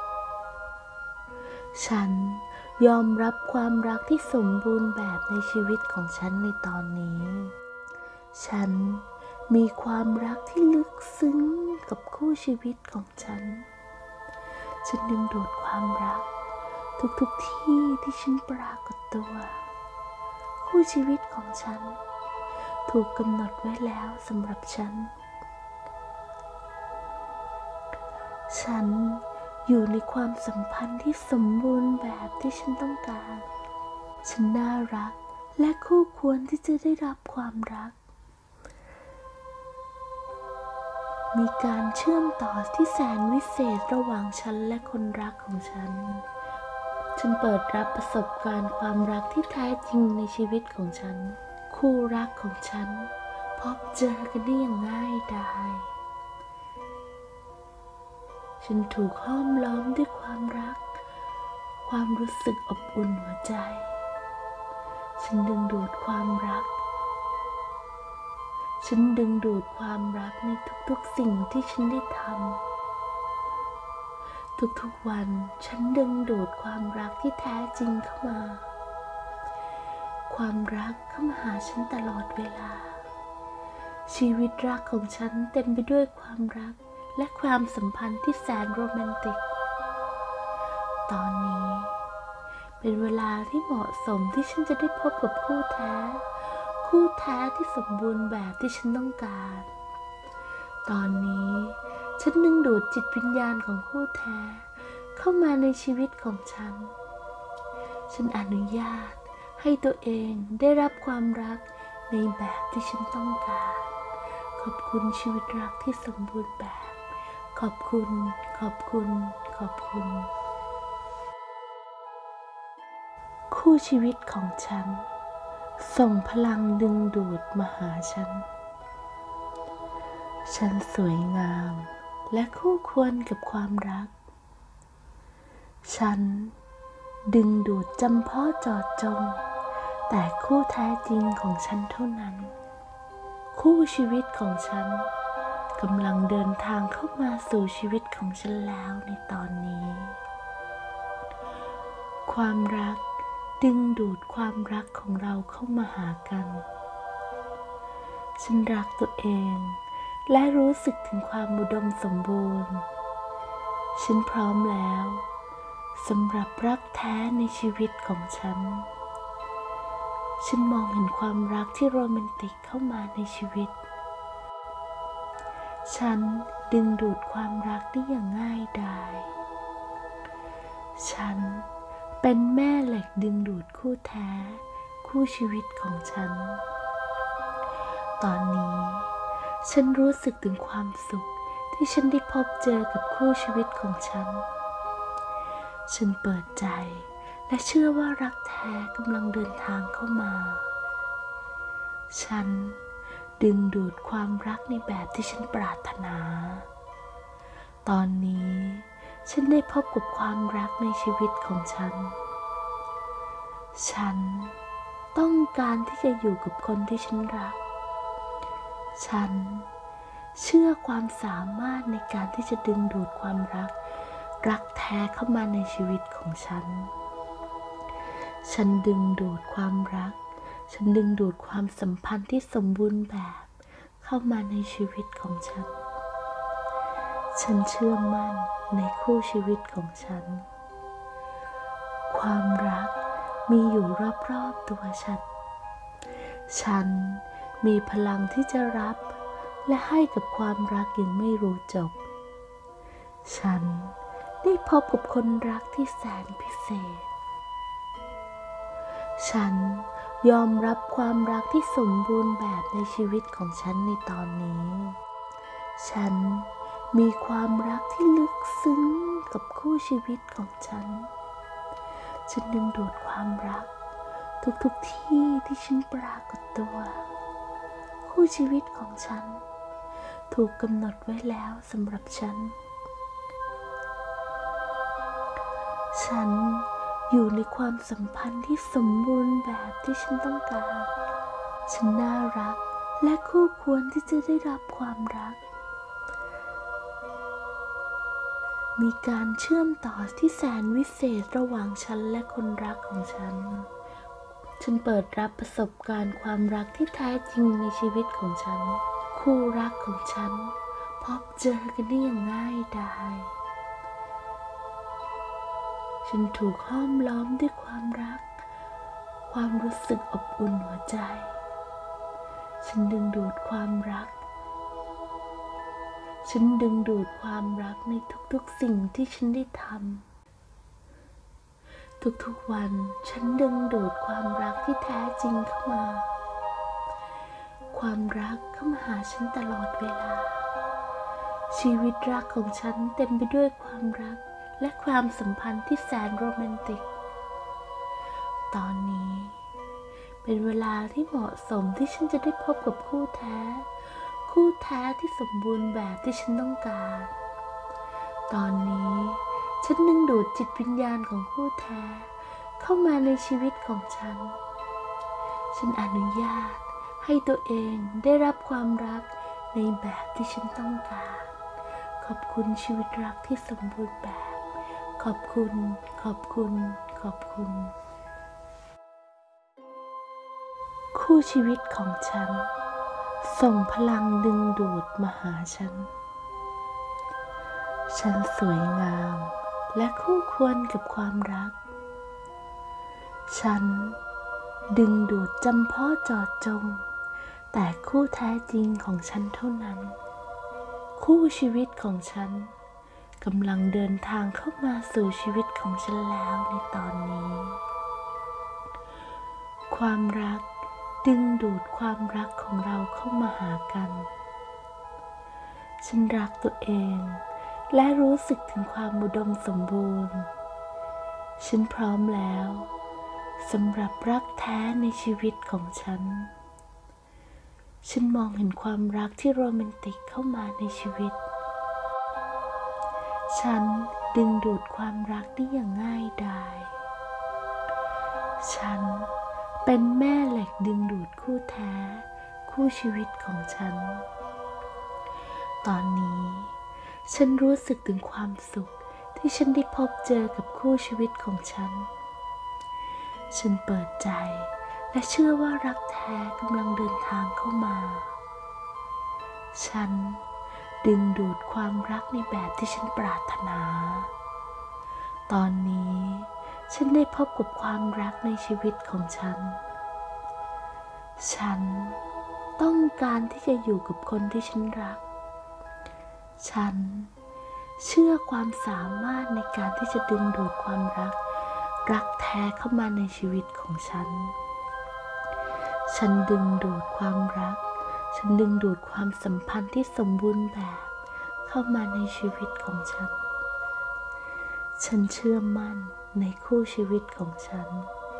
ฉันยอมรับความรักที่สมบูรณ์แบบในชีวิตของฉันในตอนนี้ ฉันมีความรักที่ลึกซึ้งกับคู่ชีวิตของฉัน ฉันดึงดูดความรักทุกที่ที่ฉันปรากฏตัว คู่ชีวิตของฉันถูกกำหนดไว้แล้วสำหรับฉัน ฉันอยู่ในความสัมพันธ์ที่สมบูรณ์แบบที่ฉันต้องการ ฉันน่ารักและคู่ควรที่จะได้รับความรัก มีการเชื่อมต่อที่แสนวิเศษระหว่างฉันและคนรักของฉัน ฉันเปิดรับประสบการณ์ความรักที่แท้จริงในชีวิตของฉัน คู่รักของฉันพบเจอกันได้อย่างง่ายดาย ฉันถูกห้อมล้อมด้วยความรัก ความรู้สึกอบอุ่นหัวใจ ฉันดึงดูดความรัก ฉันดึงดูดความรักในทุกๆสิ่งที่ฉันได้ทำ ทุกๆวันฉันดึงดูดความรักที่แท้จริงเข้ามา ความรักเข้ามาหาฉันตลอดเวลา ชีวิตรักของฉันเต็มไปด้วยความรักและความสัมพันธ์ที่แสนโรแมนติก ตอนนี้เป็นเวลาที่เหมาะสมที่ฉันจะได้พบกับคู่แท้ที่สมบูรณ์แบบที่ฉันต้องการ ตอนนี้ฉันดึงดูดจิตวิญญาณของคู่แท้เข้ามาในชีวิตของฉัน ฉันอนุญาตให้ตัวเองได้รับความรักในแบบที่ฉันต้องการ ขอบคุณชีวิตรักที่สมบูรณ์แบบ ขอบคุณ ขอบคุณ ขอบคุณ คู่ชีวิตของฉันส่งพลังดึงดูดมาหาฉัน ฉันสวยงามและคู่ควรกับความรัก ฉันดึงดูดจำเพาะเจาะจงแต่คู่แท้จริงของฉันเท่านั้น คู่ชีวิตของฉันกำลังเดินทางเข้ามาสู่ชีวิตของฉันแล้วในตอนนี้ ความรักดึงดูดความรักของเราเข้ามาหากัน ฉันรักตัวเองและรู้สึกถึงความอุดมสมบูรณ์ ฉันพร้อมแล้วสำหรับรักแท้ในชีวิตของฉัน ฉันมองเห็นความรักที่โรแมนติกเข้ามาในชีวิต ฉันดึงดูดความรักได้อย่างง่ายดาย ฉันเป็นแม่เหล็กดึงดูดคู่แท้คคู่ชีวิตของฉันตอนนี้ฉันรู้สึกถึงความสุขที่ฉันได้พบเจอกับคู่ชีวิตของฉันเปิดใจและเชื่อว่ารักแท้กำลังเดินทางเข้ามาฉันดึงดูดความรักในแบบที่ฉันปรารถนาตอนนี้ฉันได้พบกับความรักในชีวิตของฉันต้องการที่จะอยู่กับคนที่ฉันรักฉันเชื่อความสามารถในการที่จะดึงดูดความรักแท้เข้ามาในชีวิตของฉันดึงดูดความรักฉันดึงดูดความสัมพันธ์ที่สมบูรณ์แบบเข้ามาในชีวิตของฉันเชื่อมั่นในคู่ชีวิตของความรักมีอยู่รอบๆตัวฉันมีพลังที่จะรับและให้กับความรักอย่างไม่รู้จบฉันได้พบกับคนรักที่แสนพิเศษฉันยอมรับความรักที่สมบูรณ์แบบในชีวิตของฉันในตอนนี้ฉันมีความรักที่ลึกซึ้งกับคู่ชีวิตของฉันดึงดูดความรักทุกที่ที่ฉันปรากฏตัวคู่ชีวิตของฉันถูกกำหนดไว้แล้วสำหรับฉันอยู่ในความสัมพันธ์ที่สมบูรณ์แบบที่ฉันต้องการฉันน่ารักและคู่ควรที่จะได้รับความรักมีการเชื่อมต่อที่แสนวิเศษระหว่างฉันและคนรักของฉันเปิดรับประสบการณ์ความรักที่แท้จริงในชีวิตของฉันคู่รักของฉันพบเจอกันได้อย่างง่ายดายฉันถูกห้อมล้อมด้วยความรักความรู้สึกอบอุ่นหัวใจฉันดึงดูดความรักในทุกๆสิ่งที่ฉันได้ทำทุกๆวันฉันดึงดูดความรักที่แท้จริงเข้ามาความรักเข้ามาหาฉันตลอดเวลาชีวิตรักของฉันเต็มไปด้วยความรักและความสัมพันธ์ที่แสนโรแมนติกตอนนี้เป็นเวลาที่เหมาะสมที่ฉันจะได้พบกับคู่แท้ที่สมบูรณ์แบบที่ฉันต้องการตอนนี้ฉันดึงดูดจิตวิญญาณของคู่แท้เข้ามาในชีวิตของฉันอนุญาตให้ตัวเองได้รับความรักในแบบที่ฉันต้องการขอบคุณชีวิตรักที่สมบูรณ์แบบขอบคุณคู่ชีวิตของฉันส่งพลังดึงดูดมาหาฉันสวยงามและคู่ควรกับความรักฉันดึงดูดจำเพาะเจาะจงแต่คู่แท้จริงของฉันเท่านั้นคู่ชีวิตของฉันกำลังเดินทางเข้ามาสู่ชีวิตของฉันแล้วในตอนนี้ความรักดึงดูดความรักของเราเข้ามาหากันฉันรักตัวเองและรู้สึกถึงความอุดมสมบูรณ์ฉันพร้อมแล้วสำหรับรักแท้ในชีวิตของฉันมองเห็นความรักที่โรแมนติกเข้ามาในชีวิตฉันดึงดูดความรักได้อย่างง่ายดายฉันเป็นแม่เหล็กดึงดูดคู่แท้คู่ชีวิตของฉันตอนนี้ฉันรู้สึกถึงความสุขที่ฉันได้พบเจอกับคู่ชีวิตของฉันเปิดใจและเชื่อว่ารักแท้กำลังเดินทางเข้ามาฉันดึงดูดความรักในแบบที่ฉันปรารถนาตอนนี้ฉันได้พบกับความรักในชีวิตของฉันต้องการที่จะอยู่กับคนที่ฉันรักฉันเชื่อความสามารถในการที่จะดึงดูดความรักแท้เข้ามาในชีวิตของฉันฉันดึงดูดความรักฉันดึงดูดความสัมพันธ์ที่สมบูรณ์แบบเข้ามาในชีวิตของฉันเชื่อมั่นในคู่ชีวิตของฉัน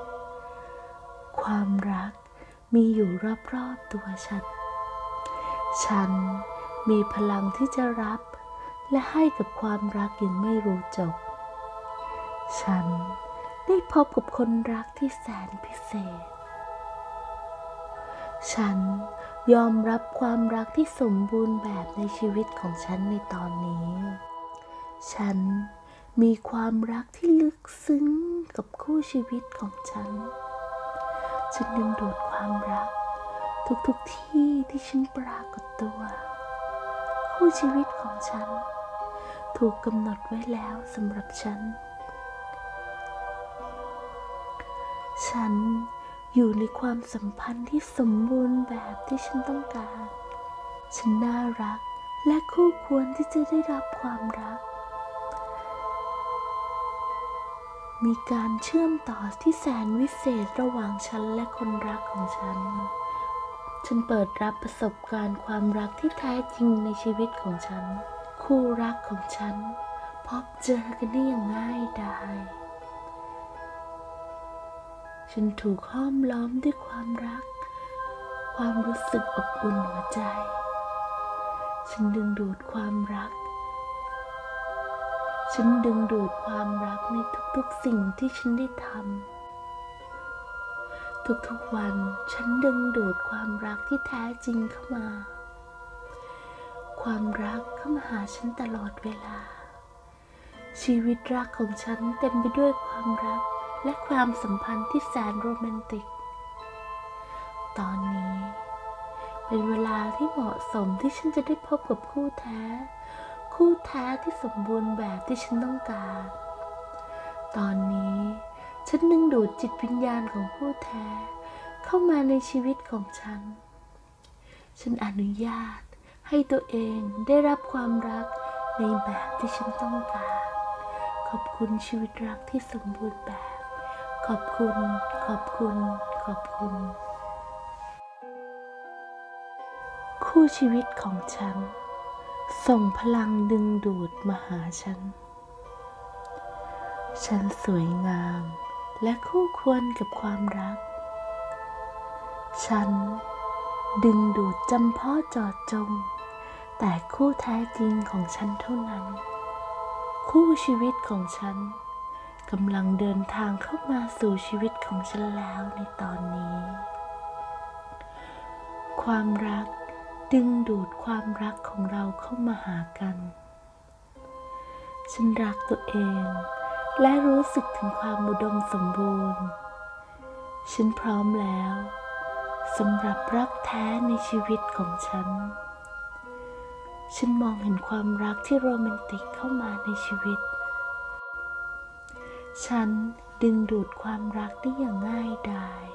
ความรักมีอยู่รอบๆตัวฉันมีพลังที่จะรับและให้กับความรักอย่างไม่รู้จบฉันได้พบกับคนรักที่แสนพิเศษฉันยอมรับความรักที่สมบูรณ์แบบในชีวิตของฉันในตอนนี้ฉันมีความรักที่ลึกซึ้งกับคู่ชีวิตของฉันดึงดูดความรักทุกที่ที่ฉันปรากฏตัวคู่ชีวิตของฉันถูกกำหนดไว้แล้วสำหรับฉันอยู่ในความสัมพันธ์ที่สมบูรณ์แบบที่ฉันต้องการฉันน่ารักและคู่ควรที่จะได้รับความรักมีการเชื่อมต่อที่แสนวิเศษระหว่างฉันและคนรักของฉันเปิดรับประสบการณ์ความรักที่แท้จริงในชีวิตของฉันคู่รักของฉันพบเจอกันได้อย่างง่ายดายฉันถูกห้อมล้อมด้วยความรักความรู้สึกอบอุ่นหัวใจฉันดึงดูดความรักในทุกๆสิ่งที่ฉันได้ทำทุกๆวันฉันดึงดูดความรักที่แท้จริงเข้ามาความรักเข้ามาหาฉันตลอดเวลาชีวิตรักของฉันเต็มไปด้วยความรักและความสัมพันธ์ที่แสนโรแมนติกตอนนี้เป็นเวลาที่เหมาะสมที่ฉันจะได้พบกับคู่แท้ที่สมบูรณ์แบบที่ฉันต้องการตอนนี้ฉันดึงดูดจิตวิญญาณของคู่แท้เข้ามาในชีวิตของฉันอนุญาตให้ตัวเองได้รับความรักในแบบที่ฉันต้องการขอบคุณชีวิตรักที่สมบูรณ์แบบขอบคุณคู่ชีวิตของฉันส่งพลังดึงดูดมาหาฉันสวยงามและคู่ควรกับความรักฉันดึงดูดจำเพาะเจาะจงแต่คู่แท้จริงของฉันเท่านั้นคู่ชีวิตของฉันกำลังเดินทางเข้ามาสู่ชีวิตของฉันแล้วในตอนนี้ความรักดึงดูดความรักของเราเข้ามาหากันฉันรักตัวเองและรู้สึกถึงความอุดมสมบูรณ์ฉันพร้อมแล้วสำหรับรักแท้ในชีวิตของฉันมองเห็นความรักที่โรแมนติกเข้ามาในชีวิตฉันดึงดูดความรักได้อย่างง่ายดาย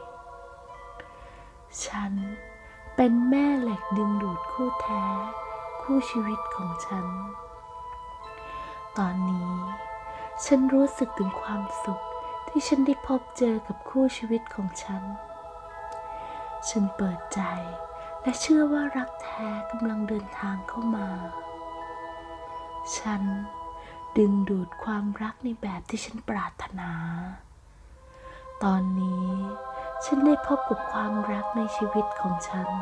ฉันเป็นแม่เหล็กดึงดูดคู่แท้คู่ชีวิตของฉันตอนนี้ฉันรู้สึกถึงความสุขที่ฉันได้พบเจอกับคู่ชีวิตของฉันเปิดใจและเชื่อว่ารักแท้กำลังเดินทางเข้ามาฉันดึงดูดความรักในแบบที่ฉันปรารถนาตอนนี้ฉันได้พบกับความรักในชีวิตของฉัน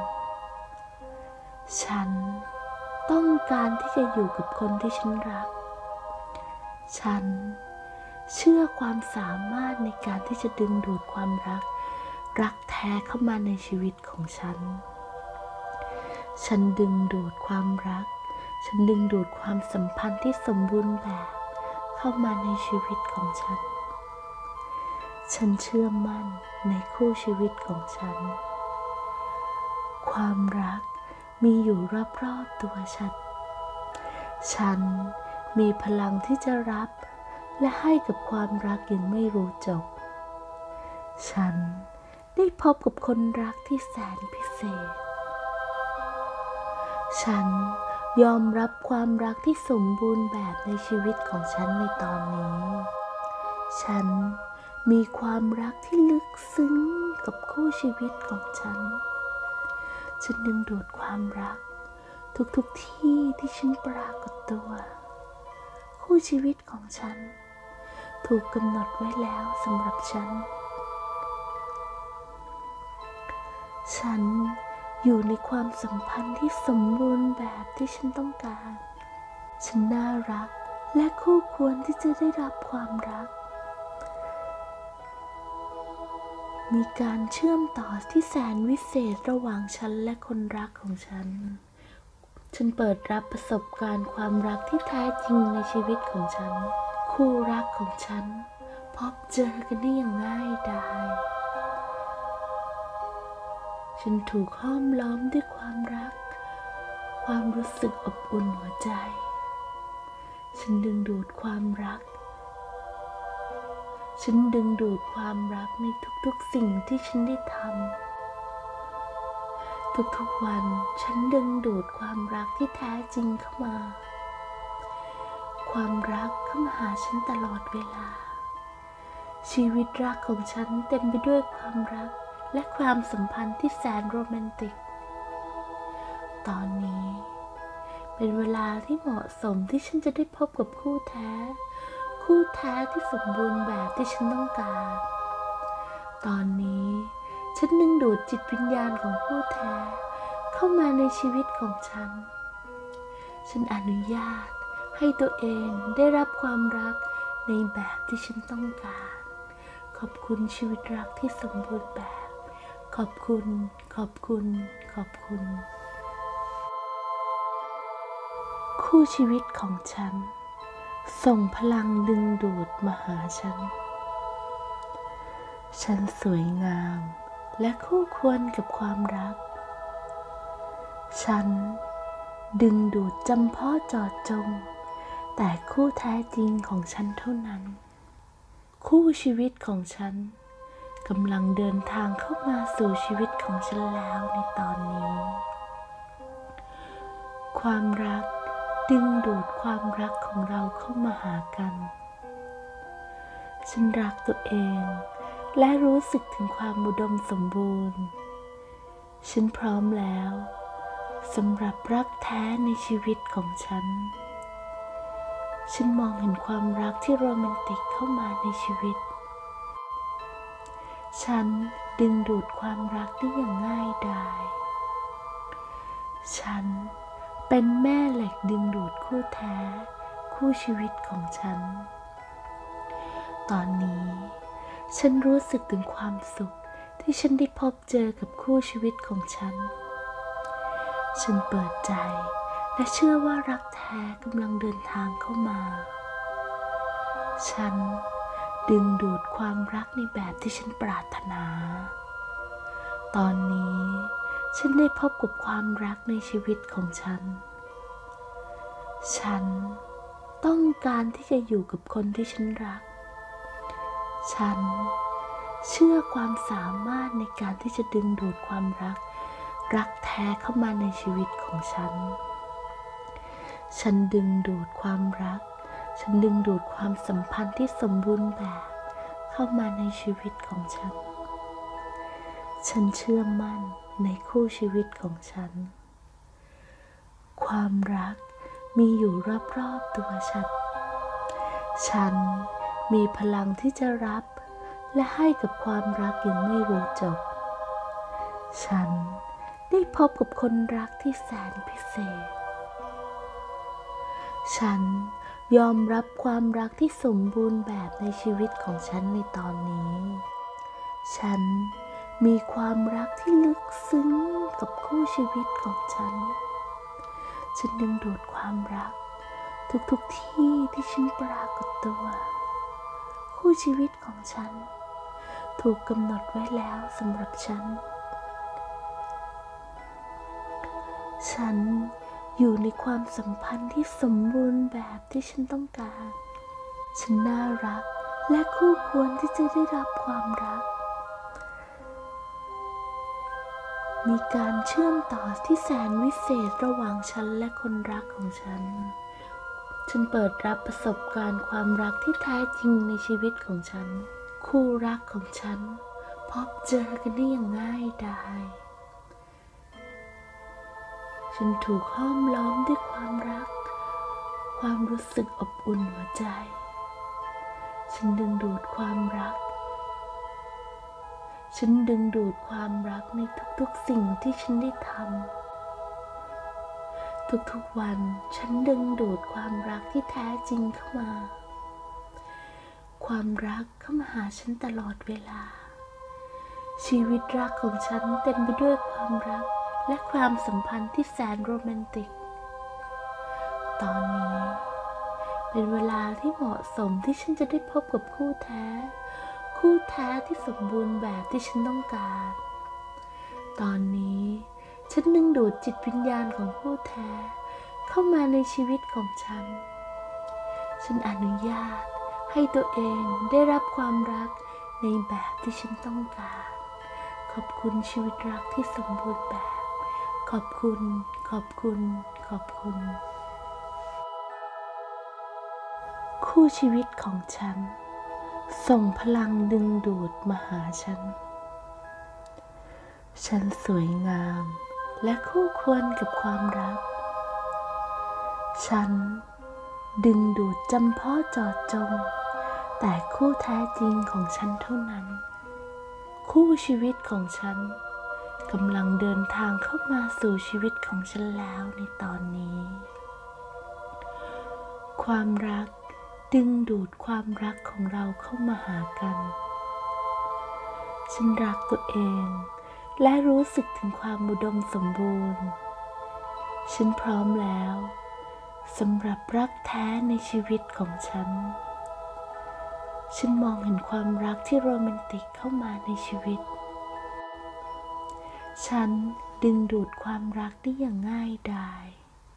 ต้องการที่จะอยู่กับคนที่ฉันรักฉันเชื่อความสามารถในการที่จะดึงดูดความรักแท้เข้ามาในชีวิตของฉันดึงดูดความรักดึงดูดความสัมพันธ์ที่สมบูรณ์แบบเข้ามาในชีวิตของฉันเชื่อมั่นในคู่ชีวิตของฉันความรักมีอยู่รอบๆตัวฉันมีพลังที่จะรับและให้กับความรักอย่างไม่รู้จบฉันได้พบกับคนรักที่แสนพิเศษฉันยอมรับความรักที่สมบูรณ์แบบในชีวิตของฉันในตอนนี้ฉันมีความรักที่ลึกซึ้งกับคู่ชีวิตของฉันดึงดูดความรักทุกที่ที่ฉันปรากฏตัวคู่ชีวิตของฉันถูกกำหนดไว้แล้วสำหรับฉันอยู่ในความสัมพันธ์ที่สมบูรณ์แบบที่ฉันต้องการฉันน่ารักและคู่ควรที่จะได้รับความรักมีการเชื่อมต่อที่แสนวิเศษระหว่างฉันและคนรักของฉันเปิดรับประสบการณ์ความรักที่แท้จริงในชีวิตของฉันคู่รักของฉันพบเจอกันได้อย่างง่ายดายฉันถูกห้อมล้อมด้วยความรักความรู้สึกอบอุ่นหัวใจฉันดึงดูดความรักในทุกๆสิ่งที่ฉันได้ทำทุกๆวันฉันดึงดูดความรักที่แท้จริงเข้ามาความรักเข้ามาหาฉันตลอดเวลาชีวิตรักของฉันเต็มไปด้วยความรักและความสัมพันธ์ที่แสนโรแมนติกตอนนี้เป็นเวลาที่เหมาะสมที่ฉันจะได้พบกับคู่แท้ที่สมบูรณ์แบบที่ฉันต้องการตอนนี้ฉันดึงดูดจิตวิญญาณของคู่แท้เข้ามาในชีวิตของฉันอนุญาตให้ตัวเองได้รับความรักในแบบที่ฉันต้องการขอบคุณชีวิตรักที่สมบูรณ์แบบขอบคุณคู่ชีวิตของฉันส่งพลังดึงดูดมาหาฉันสวยงามและคู่ควรกับความรักฉันดึงดูดจำเพาะเจาะจงแต่คู่แท้จริงของฉันเท่านั้นคู่ชีวิตของฉันกำลังเดินทางเข้ามาสู่ชีวิตของฉันแล้วในตอนนี้ความรักดึงดูดความรักของเราเข้ามาหากันฉันรักตัวเองและรู้สึกถึงความอุดมสมบูรณ์ฉันพร้อมแล้วสำหรับรักแท้ในชีวิตของฉันมองเห็นความรักที่โรแมนติกเข้ามาในชีวิตฉันดึงดูดความรักได้อย่างง่ายดายฉันเป็นแม่เหล็กดึงดูดคู่แท้คู่ชีวิตของฉันตอนนี้ฉันรู้สึกถึงความสุขที่ฉันได้พบเจอกับคู่ชีวิตของฉันเปิดใจและเชื่อว่ารักแท้กำลังเดินทางเข้ามาฉันดึงดูดความรักในแบบที่ฉันปรารถนาตอนนี้ฉันได้พบกับความรักในชีวิตของฉันต้องการที่จะอยู่กับคนที่ฉันรักฉันเชื่อความสามารถในการที่จะดึงดูดความรักแท้เข้ามาในชีวิตของฉันดึงดูดความรักดึงดูดความสัมพันธ์ที่สมบูรณ์แบบเข้ามาในชีวิตของฉันเชื่อมั่นในคู่ชีวิตของความรักมีอยู่รอบๆตัวฉันมีพลังที่จะรับและให้กับความรักอย่างไม่รู้จบฉันได้พบกับคนรักที่แสนพิเศษฉันยอมรับความรักที่สมบูรณ์แบบในชีวิตของฉันในตอนนี้ฉันมีความรักที่ลึกซึ้งกับคู่ชีวิตของฉันดึงดูดความรักทุกที่ที่ฉันปรากฏตัวคู่ชีวิตของฉันถูกกำหนดไว้แล้วสำหรับฉันอยู่ในความสัมพันธ์ที่สมบูรณ์แบบที่ฉันต้องการฉันน่ารักและคู่ควรที่จะได้รับความรักมีการเชื่อมต่อที่แสนวิเศษระหว่างฉันและคนรักของฉันเปิดรับประสบการณ์ความรักที่แท้จริงในชีวิตของฉันคู่รักของฉันพบเจอกันได้อย่างง่ายดายฉันถูกห้อมล้อมด้วยความรักความรู้สึกอบอุ่นหัวใจฉันดึงดูดความรักในทุกๆสิ่งที่ฉันได้ทำทุกๆวันฉันดึงดูดความรักที่แท้จริงเข้ามาความรักเข้ามาหาฉันตลอดเวลาชีวิตรักของฉันเต็มไปด้วยความรักและความสัมพันธ์ที่แสนโรแมนติกตอนนี้เป็นเวลาที่เหมาะสมที่ฉันจะได้พบกับคู่แท้ที่สมบูรณ์แบบที่ฉันต้องการตอนนี้ฉันดึงดูดจิตวิญญาณของคู่แท้เข้ามาในชีวิตของฉันอนุญาตให้ตัวเองได้รับความรักในแบบที่ฉันต้องการขอบคุณชีวิตรักที่สมบูรณ์แบบขอบคุณคู่ชีวิตของฉันส่งพลังดึงดูดมาหาฉันสวยงามและคู่ควรกับความรักฉันดึงดูดจำเพาะเจาะจงแต่คู่แท้จริงของฉันเท่านั้นคู่ชีวิตของฉันกำลังเดินทางเข้ามาสู่ชีวิตของฉันแล้วในตอนนี้ความรักดึงดูดความรักของเราเข้ามาหากันฉันรักตัวเองและรู้สึกถึงความอุดมสมบูรณ์ฉันพร้อมแล้วสำหรับรักแท้ในชีวิตของฉันมองเห็นความรักที่โรแมนติกเข้ามาในชีวิตฉันดึงดูดความรักได้อย่างง่ายดาย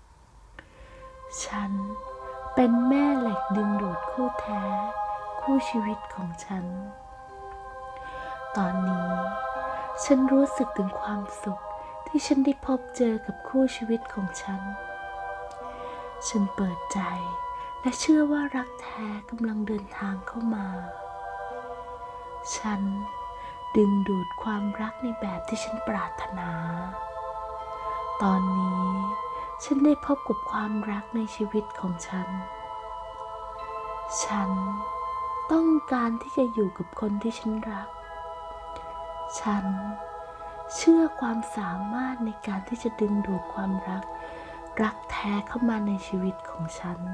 ฉันเป็นแม่เหล็กดึงดูดคู่แท้คู่ชีวิตของฉันตอนนี้ฉันรู้สึกถึงความสุขที่ฉันได้พบเจอกับคู่ชีวิตของฉันเปิดใจและเชื่อว่ารักแท้กำลังเดินทางเข้ามาฉันดึงดูดความรักในแบบที่ฉันปรารถนาตอนนี้ฉันได้พบกับความรักในชีวิตของฉันต้องการที่จะอยู่กับคนที่ฉันรักฉันเชื่อความสามารถในการที่จะดึงดูดความรักแท้เข้ามาในชีวิตของฉัน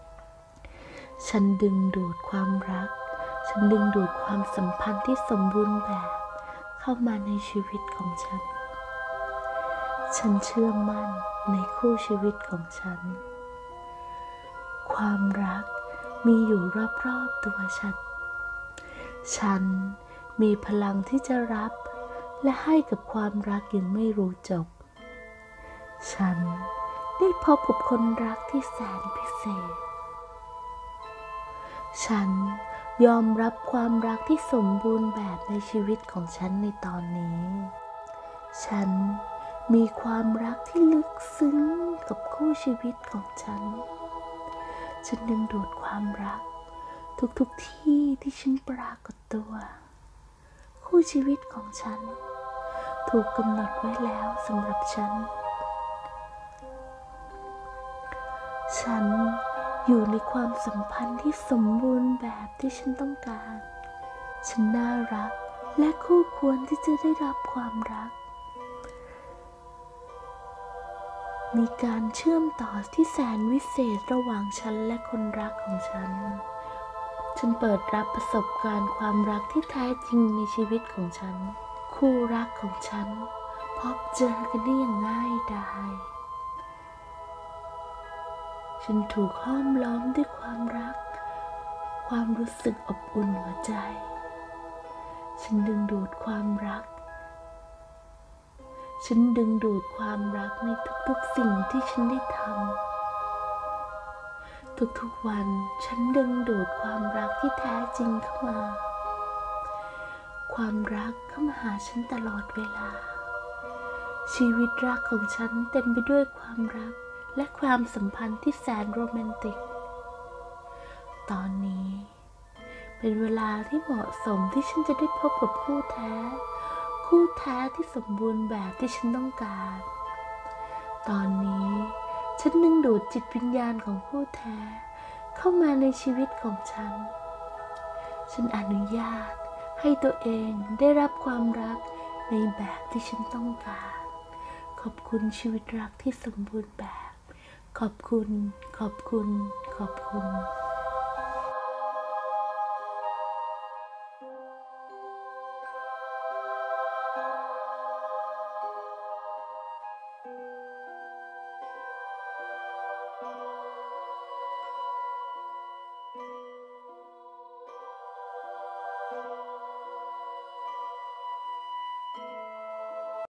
ดึงดูดความรักฉันดึงดูดความสัมพันธ์ที่สมบูรณ์แบบเข้ามาในชีวิตของฉันเชื่อมั่นในคู่ชีวิตของฉันความรักมีอยู่รอบๆตัวฉันมีพลังที่จะรับและให้กับความรักอย่างไม่รู้จบฉันได้พบกับคนรักที่แสนพิเศษฉันยอมรับความรักที่สมบูรณ์แบบในชีวิตของฉันในตอนนี้ฉันมีความรักที่ลึกซึ้งกับคู่ชีวิตของฉันดึงดูดความรักทุกที่ที่ฉันปรากฏตัวคู่ชีวิตของฉันถูกกำหนดไว้แล้วสำหรับฉันอยู่ในความสัมพันธ์ที่สมบูรณ์แบบที่ฉันต้องการฉันน่ารักและคู่ควรที่จะได้รับความรักมีการเชื่อมต่อที่แสนวิเศษระหว่างฉันและคนรักของฉันเปิดรับประสบการณ์ความรักที่แท้จริงในชีวิตของฉันคู่รักของฉันพบเจอกันได้อย่างง่ายดายฉันถูกห้อมล้อมด้วยความรักความรู้สึกอบอุ่นหัวใจฉันดึงดูดความรักในทุกๆสิ่งที่ฉันได้ทำทุกๆวันฉันดึงดูดความรักที่แท้จริงเข้ามาความรักเข้ามาหาฉันตลอดเวลาชีวิตรักของฉันเต็มไปด้วยความรักและความสัมพันธ์ที่แสนโรแมนติกตอนนี้เเป็นเวลาที่เหมาะสมที่ฉันจะได้พบกับคู่แท้ คู่แท้ที่สมบูรณ์แบบที่ฉันต้องการ ตอนนี้ฉันดึงดูดจิตวิญญาณของคู่แท้เข้ามาในชีวิตของฉัน ฉันอนุญาตให้ตัวเองได้รับความรักในแบบที่ฉันต้องการ ขอบคุณชีวิตรักที่สมบูรณ์แบบ ขอบคุณ ขอบคุณ ขอบคุณ